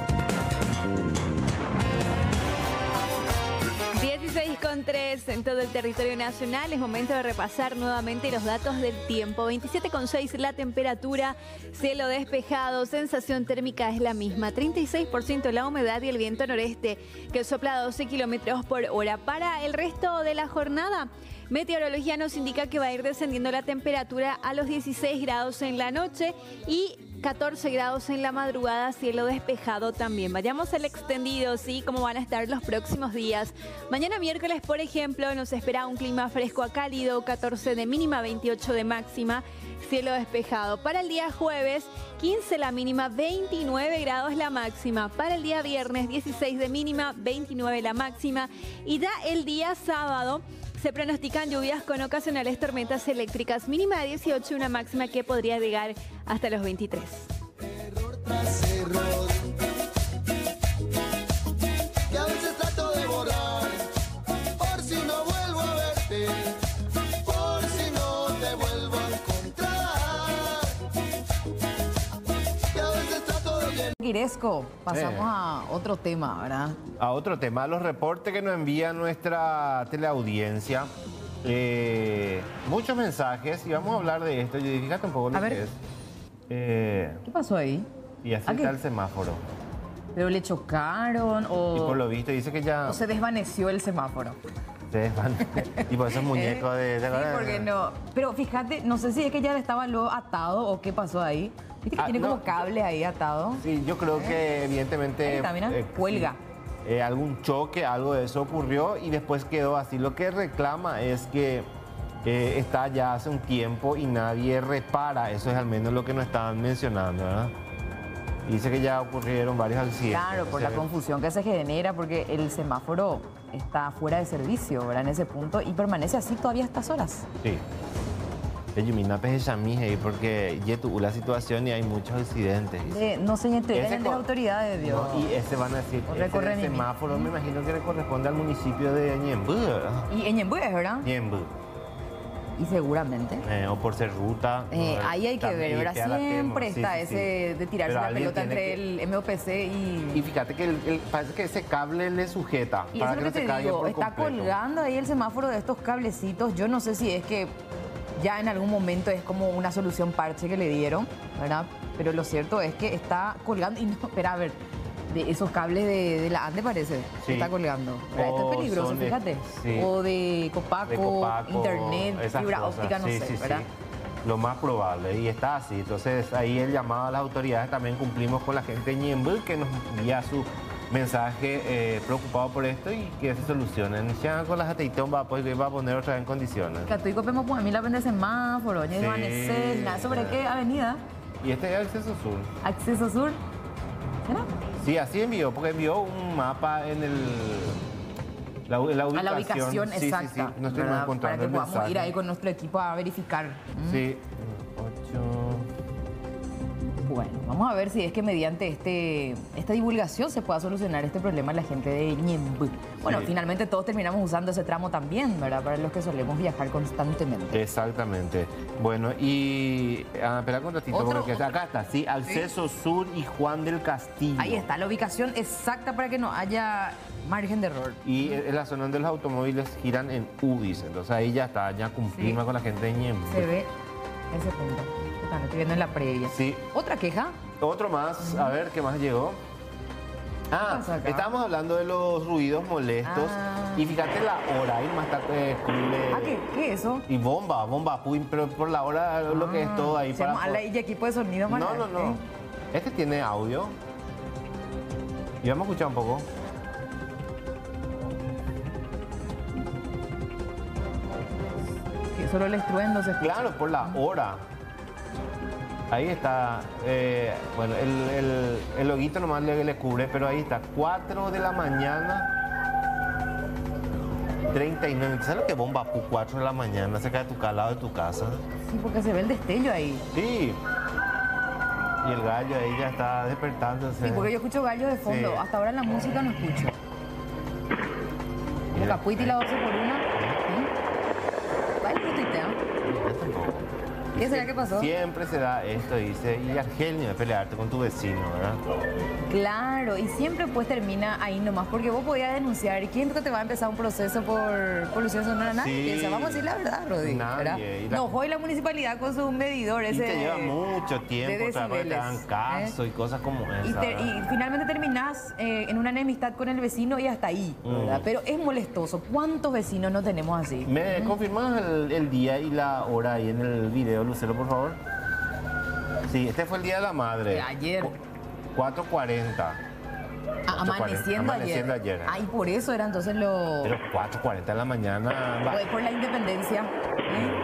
dieciséis con tres en todo el territorio nacional. Es momento de repasar nuevamente los datos del tiempo. veintisiete con seis la temperatura, cielo despejado, sensación térmica es la misma. treinta y seis por ciento la humedad y el viento noreste que sopla a doce kilómetros por hora. Para el resto de la jornada, meteorología nos indica que va a ir descendiendo la temperatura a los dieciséis grados en la noche y catorce grados en la madrugada, cielo despejado también. Vayamos al extendido, ¿sí? Cómo van a estar los próximos días. Mañana miércoles, por ejemplo, nos espera un clima fresco a cálido, catorce de mínima, veintiocho de máxima, cielo despejado. Para el día jueves, quince la mínima, veintinueve grados la máxima. Para el día viernes, dieciséis de mínima, veintinueve la máxima. Y da el día sábado, se pronostican lluvias con ocasionales tormentas eléctricas, mínima de dieciocho y una máxima que podría llegar hasta los veintitrés. Error tras error, que a veces trato de borrar, por si no vuelvo a verte, por si no te vuelvo a encontrar. Que a veces trato de llenar. Guiresco, pasamos Eh. a otro tema, ¿verdad? A otro tema, los reportes que nos envía nuestra teleaudiencia. Eh, muchos mensajes y vamos a hablar de esto. Y fíjate un poco lo A ver. que es. Eh, ¿Qué pasó ahí? y así ¿A qué? está el semáforo. ¿Pero le chocaron o...? Y por lo visto dice que ya ¿O se desvaneció el semáforo? se desvan. Y por esos muñecos de... Sí, porque no. Pero fíjate, no sé si es que ya estaba luego atado o qué pasó ahí. ¿Viste que Ah, tiene no. como cable ahí atado? Sí, yo creo que evidentemente... Ahí está, mira, cuelga. sí, eh, algún choque, algo de eso ocurrió y después quedó así. Lo que reclama es que eh, está ya hace un tiempo y nadie repara. Eso es al menos lo que nos estaban mencionando, ¿verdad? Dice que ya ocurrieron varios accidentes. Claro, por la confusión que se genera, porque el semáforo está fuera de servicio, ¿verdad? En ese punto, y permanece así todavía a estas horas. Sí. Yumina Pejamije, porque ya tuvo la situación y hay muchos accidentes. dice. De- no se Ese enteren de co- las autoridades, Dios. No, y ese van a decir, O ese recorren y- semáforo me imagino que le corresponde al municipio de Ñembú, ¿verdad? Y en Ñembú es, ¿verdad? Ñembú. Y seguramente. Eh, o por ser ruta. Eh, no, ahí hay que también ver, ¿verdad? queda la Siempre tema. Sí, está sí, sí. ese de tirarse Pero la alguien pelota tiene entre que- el M O P C y... Y fíjate que el- el- parece que ese cable le sujeta Y para eso que es lo no que se te caiga digo, por está completo. colgando ahí el semáforo de estos cablecitos. Yo no sé si es que ya en algún momento es como una solución parche que le dieron, ¿verdad? Pero lo cierto es que está colgando y no, espera, a ver, de esos cables de, de la ANDE parece que Sí. está colgando. ¿verdad? Esto O es peligroso, son de- fíjate. sí. O de Copaco, De Copaco, internet, esas fibra cosas. óptica, no Sí, sé, sí, sí. ¿verdad? Lo más probable, y está así. Entonces, ahí el llamado a las autoridades, también cumplimos con la gente de Ñembú, que nos envía su mensaje eh, preocupado por esto y que se solucionen. Ya con las aceitón va, pues, va a poner otra vez en condiciones. Catuico Pemo pues a mí la vende semáforo, ñe Sí. Vanesel, nada. ¿Sobre qué avenida? Y este es el acceso sur. Acceso Sur. ¿Será? Sí, así envió, porque envió un mapa en el... La, la ubicación. A la ubicación Sí, sí, exacta. sí, no estuvimos ¿verdad? Para encontrando que el podamos mensaje. ir ahí con nuestro equipo a verificar. ¿Mm? Sí. ocho. Bueno, vamos a ver si es que mediante este, esta divulgación se pueda solucionar este problema a la gente de Ñemby. Bueno, Sí. finalmente todos terminamos usando ese tramo también, ¿verdad? Para los que solemos viajar constantemente. Exactamente. Bueno, y... Ah, espera un ratito, Otro- porque otro- acá está, sí, Acceso Sur y Juan del Castillo. Ahí está, la ubicación exacta para que no haya margen de error. Y es la zona donde los automóviles giran en U B I S, entonces ahí ya está, ya cumplimos Sí. con la gente de Ñemby. Se ve ese punto. Bueno, estoy viendo en la previa. Sí. ¿Otra queja? Otro más, a ver, ¿qué más llegó? Ah, pasa acá? estábamos hablando de los ruidos molestos. Ah. Y fíjate la hora, ahí más tarde Ah, ¿qué, qué es eso? Y bomba, bomba, puy, pero por la hora lo que es todo ahí Se llama para... ala y equipo de sonido No, más no, no. Este tiene audio. Y vamos a escuchar un poco. Que solo el estruendo se escucha. Claro, por la hora. Ahí está, eh, bueno, el, el, el loguito nomás le, le cubre, pero ahí está, cuatro de la mañana, treinta y nueve. ¿Sabes lo que bomba? cuatro de la mañana, cerca de tu calado de tu casa. Sí, porque se ve el destello ahí. Sí. Y el gallo ahí ya está despertándose. Sí, porque yo escucho gallos de fondo. Sí. Hasta ahora la música no escucho. El Mira, capuita y la doce por una. ¿Sí? Vale, que tuitea. ¿Qué será que pasó? Siempre se da esto, dice, y al genio de pelearte con tu vecino, ¿verdad? Claro, y siempre pues termina ahí nomás, porque vos podías denunciar. ¿Y quién te va a empezar un proceso por polución sonora? Nadie. Sí. O sea, vamos a decir la verdad, Rodri. Nadie. ¿verdad? Y la- No, hoy la municipalidad con su medidor Y ese te lleva de- mucho de tiempo otra vez, te dan decibeles, caso ¿eh? y cosas como esa. Y, te- ¿verdad? y finalmente terminás eh, en una enemistad con el vecino y hasta ahí, ¿verdad? Mm. Pero es molestoso. ¿Cuántos vecinos no tenemos así? ¿Me confirmas el, el día y la hora ahí en el video, Lucero, por favor? Sí, este fue el Día de la Madre. De ayer. cuatro cuarenta. Ah, amaneciendo, Amaneciendo ayer. ayer. Ay, por eso era entonces lo... Pero cuatro cuarenta de la mañana. va- Fue por la independencia. ¿eh?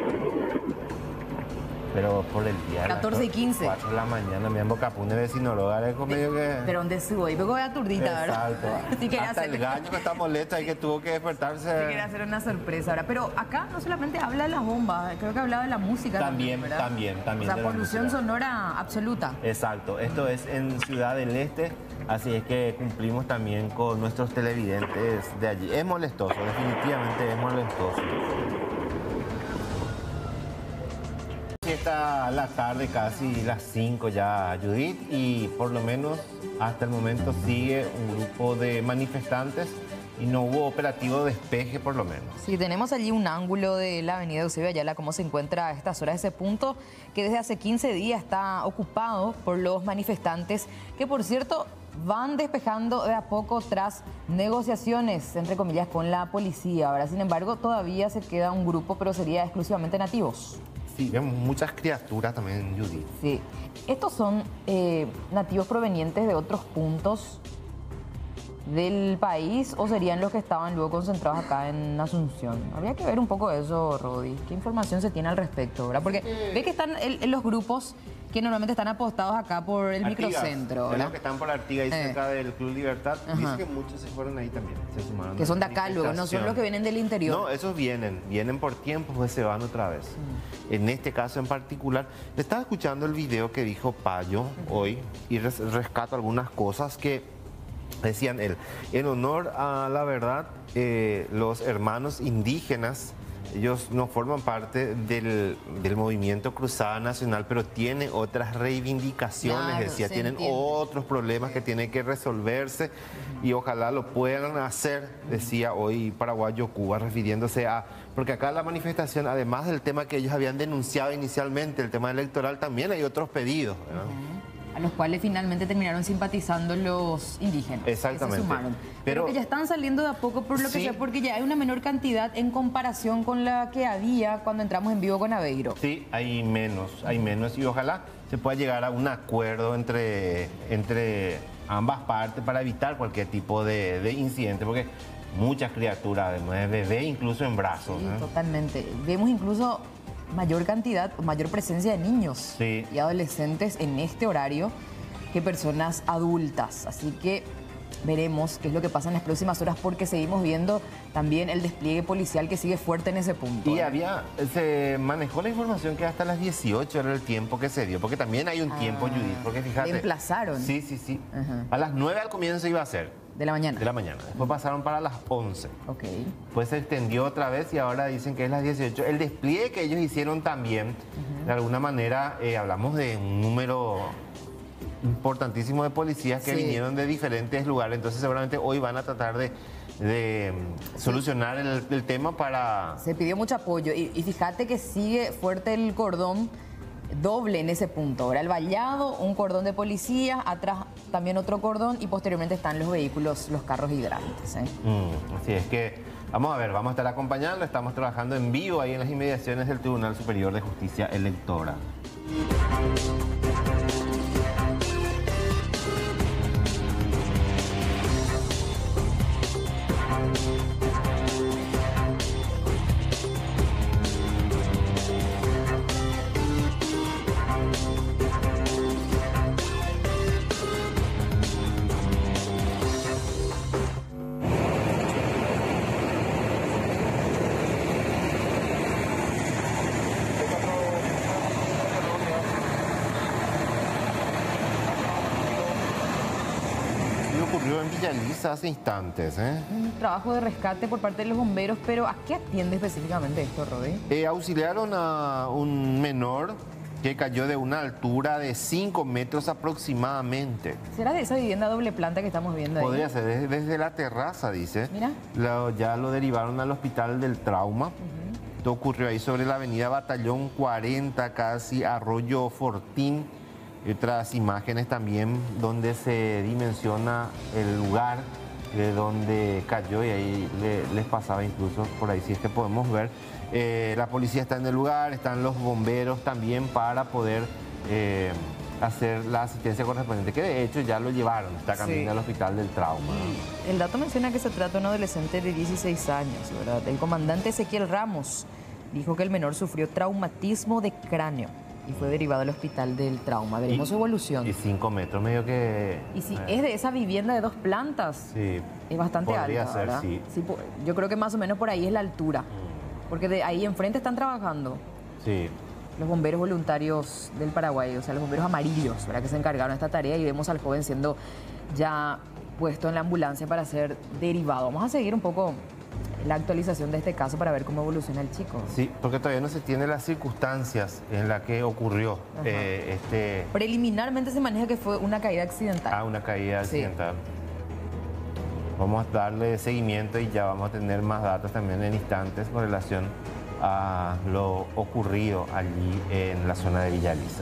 Pero por el día de catorce y quince. cuatro de la mañana, mi Boca Pune de Sinaloa, es como medio que... Pero ¿dónde subo? Y luego voy a aturdita, ¿verdad? Exacto. Sí quería Hasta hacer- el gallo que está molesto ahí que tuvo que despertarse. Sí quería hacer una sorpresa ahora. Pero acá no solamente habla de las bombas, creo que hablaba de la música también, También, ¿verdad? también, también. O sea, de la polución música. sonora absoluta. Exacto, esto es en Ciudad del Este, así es que cumplimos también con nuestros televidentes de allí. Es molestoso, definitivamente es molestoso. Está la tarde, casi las cinco ya, Judith, y por lo menos hasta el momento sigue un grupo de manifestantes y no hubo operativo de despeje por lo menos. Sí, tenemos allí un ángulo de la avenida Eusebio Ayala, cómo se encuentra a estas horas ese punto, que desde hace quince días está ocupado por los manifestantes, que por cierto van despejando de a poco tras negociaciones, entre comillas, con la policía. Ahora, sin embargo, todavía se queda un grupo, pero sería exclusivamente nativos. Sí, vemos muchas criaturas también, Judith. Sí, estos son eh, nativos provenientes de otros puntos del país o serían los que estaban luego concentrados acá en Asunción. Habría que ver un poco eso, Rodi. ¿Qué información se tiene al respecto, verdad? Porque ve que están el- en los grupos que normalmente están apostados acá por el Artigas, microcentro, es ¿verdad? los que están por Artigas y Eh. cerca del Club Libertad. Ajá. Dice que muchos se fueron ahí también, se sumaron. Que a son de la acá luego, no son los que vienen del interior. No, esos vienen, vienen por tiempo, pues se van otra vez. Mm. En este caso en particular, le estaba escuchando el video que dijo Payo hoy y res- rescato algunas cosas que decían él. En honor a la verdad, eh, los hermanos indígenas, ellos no forman parte del, del movimiento Cruzada Nacional, pero tienen otras reivindicaciones, Claro, decía, se tienen entiende. otros problemas que tienen que resolverse y ojalá lo puedan hacer, decía hoy Paraguayo Cuba, refiriéndose a... Porque acá la manifestación, además del tema que ellos habían denunciado inicialmente, el tema electoral, también hay otros pedidos, ¿verdad? A los cuales finalmente terminaron simpatizando los indígenas. que Exactamente. se sumaron. Pero, Pero- que ya están saliendo de a poco por lo que Sí. sea, porque ya hay una menor cantidad en comparación con la que había cuando entramos en vivo con Aveiro. Sí, hay menos, hay menos y ojalá se pueda llegar a un acuerdo entre, entre ambas partes para evitar cualquier tipo de, de incidente, porque muchas criaturas, además, bebé incluso en brazos. Sí, ¿no? totalmente. Vemos incluso mayor cantidad, mayor presencia de niños Sí. y adolescentes en este horario que personas adultas. Así que veremos qué es lo que pasa en las próximas horas, porque seguimos viendo también el despliegue policial que sigue fuerte en ese punto. Y ¿eh? había, se manejó la información que hasta las dieciocho era el tiempo que se dio, porque también hay un Ah, tiempo, Judith, porque fíjate. ¿reemplazaron? Sí, sí, sí. Ajá. A las nueve al comienzo iba a ser. ¿De la mañana? De la mañana. Después pasaron para las once. Ok. Pues se extendió otra vez y ahora dicen que es las dieciocho. El despliegue que ellos hicieron también, uh-huh. de alguna manera, eh, hablamos de un número importantísimo de policías que sí. vinieron de diferentes lugares, entonces seguramente hoy van a tratar de, de solucionar el, el tema para... Se pidió mucho apoyo y, y fíjate que sigue fuerte el cordón doble en ese punto. Ahora el vallado, un cordón de policía, atrás también otro cordón y posteriormente están los vehículos, los carros hidrantes. ¿eh? Mm, así es que, vamos a ver, vamos a estar acompañando, estamos trabajando en vivo ahí en las inmediaciones del Tribunal Superior de Justicia Electoral. Ocurrió en Villaliza hace instantes. ¿eh? Un trabajo de rescate por parte de los bomberos, pero ¿a qué atiende específicamente esto, Rodri? Eh, auxiliaron a un menor que cayó de una altura de cinco metros aproximadamente. ¿Será de esa vivienda doble planta que estamos viendo ahí? Podría ser, desde, desde la terraza, dice. Mira. Lo, ya lo derivaron al hospital del trauma. Uh-huh. Esto ocurrió ahí sobre la avenida Batallón cuarenta, casi Arroyo Fortín. Otras imágenes también donde se dimensiona el lugar de donde cayó y ahí le, les pasaba incluso por ahí, si es que podemos ver. Eh, la policía está en el lugar, están los bomberos también para poder eh, hacer la asistencia correspondiente, que de hecho ya lo llevaron, está camino sí. al hospital del trauma. El dato menciona que se trata de un adolescente de dieciséis años, ¿verdad? El comandante Ezequiel Ramos dijo que el menor sufrió traumatismo de cráneo y fue derivado al hospital del trauma. Veremos y, su evolución. Y cinco metros, medio que... Y si eh. es de esa vivienda de dos plantas, sí, es bastante podría alta, ser, ¿verdad? sí. Sí, yo creo que más o menos por ahí es la altura. Mm. Porque de ahí enfrente están trabajando sí. los bomberos voluntarios del Paraguay, o sea, los bomberos amarillos, ¿verdad? Que se encargaron de esta tarea y vemos al joven siendo ya puesto en la ambulancia para ser derivado. Vamos a seguir un poco la actualización de este caso para ver cómo evoluciona el chico. Sí, porque todavía no se tienen las circunstancias en las que ocurrió eh, este... Preliminarmente se maneja que fue una caída accidental. Ah, una caída accidental. Sí. Vamos a darle seguimiento y ya vamos a tener más datos también en instantes con relación a lo ocurrido allí en la zona de Villaliza.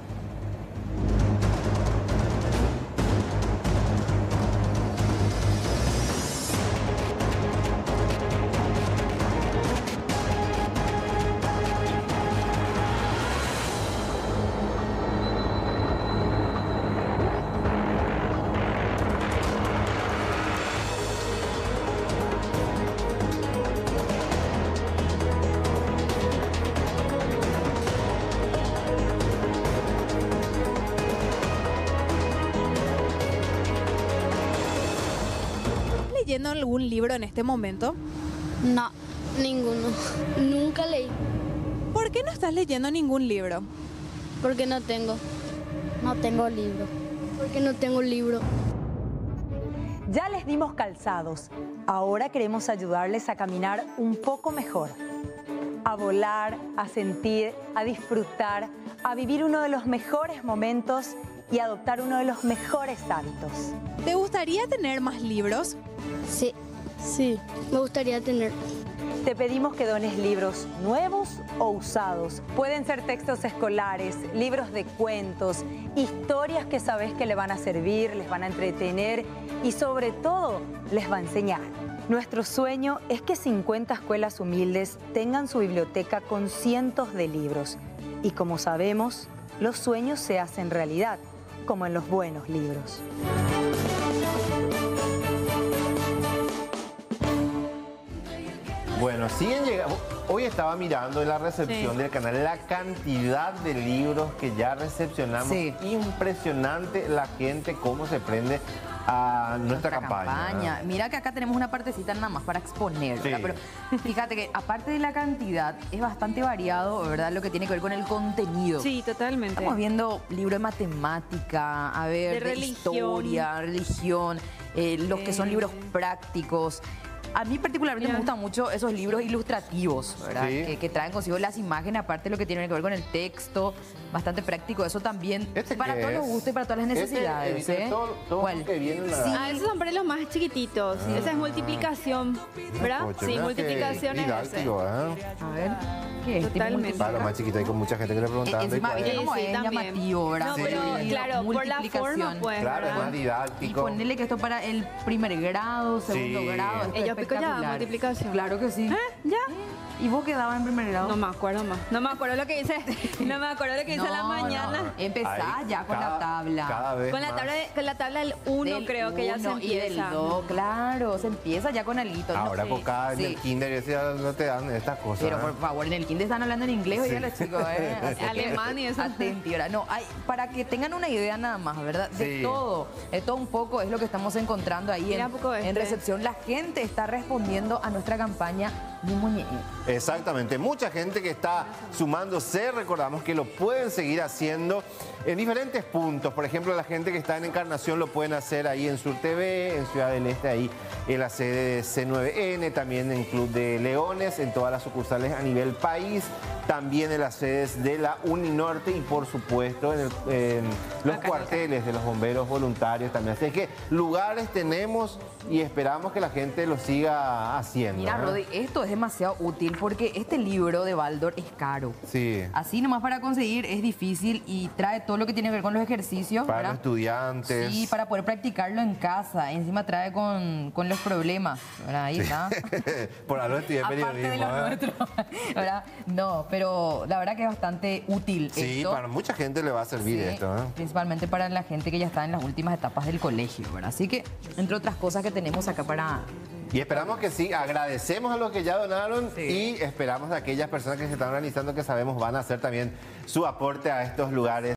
¿Leyendo algún libro en este momento? No, ninguno. Nunca leí. ¿Por qué no estás leyendo ningún libro? Porque no tengo. No tengo libro. Porque no tengo libro. Ya les dimos calzados. Ahora queremos ayudarles a caminar un poco mejor. A volar, a sentir, a disfrutar, a vivir uno de los mejores momentos y adoptar uno de los mejores hábitos. ¿Te gustaría tener más libros? Sí, sí, me gustaría tener. Te pedimos que dones libros nuevos o usados. Pueden ser textos escolares, libros de cuentos, historias que sabes que le van a servir, les van a entretener y sobre todo les va a enseñar. Nuestro sueño es que cincuenta escuelas humildes tengan su biblioteca con cientos de libros. Y como sabemos, los sueños se hacen realidad, como en los buenos libros. Bueno, siguen llegando. Hoy estaba mirando en la recepción Sí. del canal la cantidad de libros que ya recepcionamos. Sí. Impresionante la gente, cómo se prende a nuestra, campaña. campaña. Mira que acá tenemos una partecita nada más para exponer, ¿verdad? Sí. Pero fíjate que aparte de la cantidad, es bastante variado, ¿verdad? Lo que tiene que ver con el contenido. Sí, totalmente. Estamos viendo libros de matemática, a ver, De de, religión. historia, religión, eh, los que son Eh. libros prácticos. A mí particularmente Mira. me gustan mucho esos libros ilustrativos, ¿verdad? Sí. Que, que traen consigo las imágenes, aparte de lo que tiene que ver con el texto, bastante práctico. Eso también para qué todos los es? gustos y para todas las Este, necesidades. eh, ¿eh? todo- todo ¿Cuál? lo que viene en la- Sí. Ah, esos son para los más chiquititos. Ah. Esa es multiplicación, ¿verdad? Oye, Sí, mira multiplicación qué es ese. didáctico, ¿eh? A ver, ¿qué es? Totalmente. Para los más chiquitos hay con mucha gente que le preguntan. Eh, encima, ¿cuál viste es? cómo Sí, es también. llamativo, ¿verdad? No, Sí. pero claro, por la Multiplicación. forma, pues. Claro, es ¿verdad? más Y didáctico. ponerle que esto para el primer grado, segundo Sí. grado. Esto es Ellos pico ya espectacular. multiplicación. Claro que sí. ¿Eh? ¿Ya? ¿Y vos quedabas en primer grado? No me acuerdo más. No me acuerdo lo que hice. No me acuerdo lo que hice a la No, mañana. no. Empezás Ahí, ya con cada- la tabla. Cada vez Con la más. tabla, de- con la tabla del uno Del creo que ya se uno y del empieza. dos, claro, se empieza ya con alguito. Ahora, no, por acá en sí. el kinder ese ya no te dan estas cosas. Pero ¿eh? por favor, en el kinder están hablando en inglés hoy Sí. a los chicos, ¿eh? Así que Alemán y eso. atenti, ahora. No, hay, para que tengan una idea nada más, ¿verdad? De Sí. todo, de todo un poco es lo que estamos encontrando ahí Mira en, un poco en este. recepción. La gente está respondiendo a nuestra campaña Mi Muñeca. Exactamente, mucha gente que está sumándose, recordamos que lo pueden seguir haciendo en diferentes puntos. Por ejemplo, la gente que está en Encarnación lo pueden hacer ahí en Sur T V, en Ciudad del Este, ahí en la sede de C nueve N, también en Club de Leones, en todas las sucursales a nivel país, también en las sedes de la Uninorte y por supuesto en, el- en los cuarteles de los bomberos voluntarios también. Así que lugares tenemos y esperamos que la gente lo siga haciendo. Mira, ¿eh? Rodi, esto es demasiado útil porque este libro de Baldor es caro. Sí. Así nomás para conseguir es difícil y trae todo lo que tiene que ver con los ejercicios. Para ¿verdad? los estudiantes. Sí, para poder practicarlo en casa. Encima trae con, con los problemas. ¿Verdad? Ahí está. Por algo estudié Aparte de periodismo. los ¿eh? nuestros. ¿Verdad? No, pero la verdad que es bastante útil Sí, esto. para mucha gente le va a servir Sí, esto. ¿eh? Principalmente para la gente que ya está en las últimas etapas del colegio, ¿verdad? Así que, entre otras cosas que tenemos acá para... Y esperamos que sí, agradecemos a los que ya donaron y esperamos a aquellas personas que se están organizando que sabemos van a hacer también su aporte a estos lugares.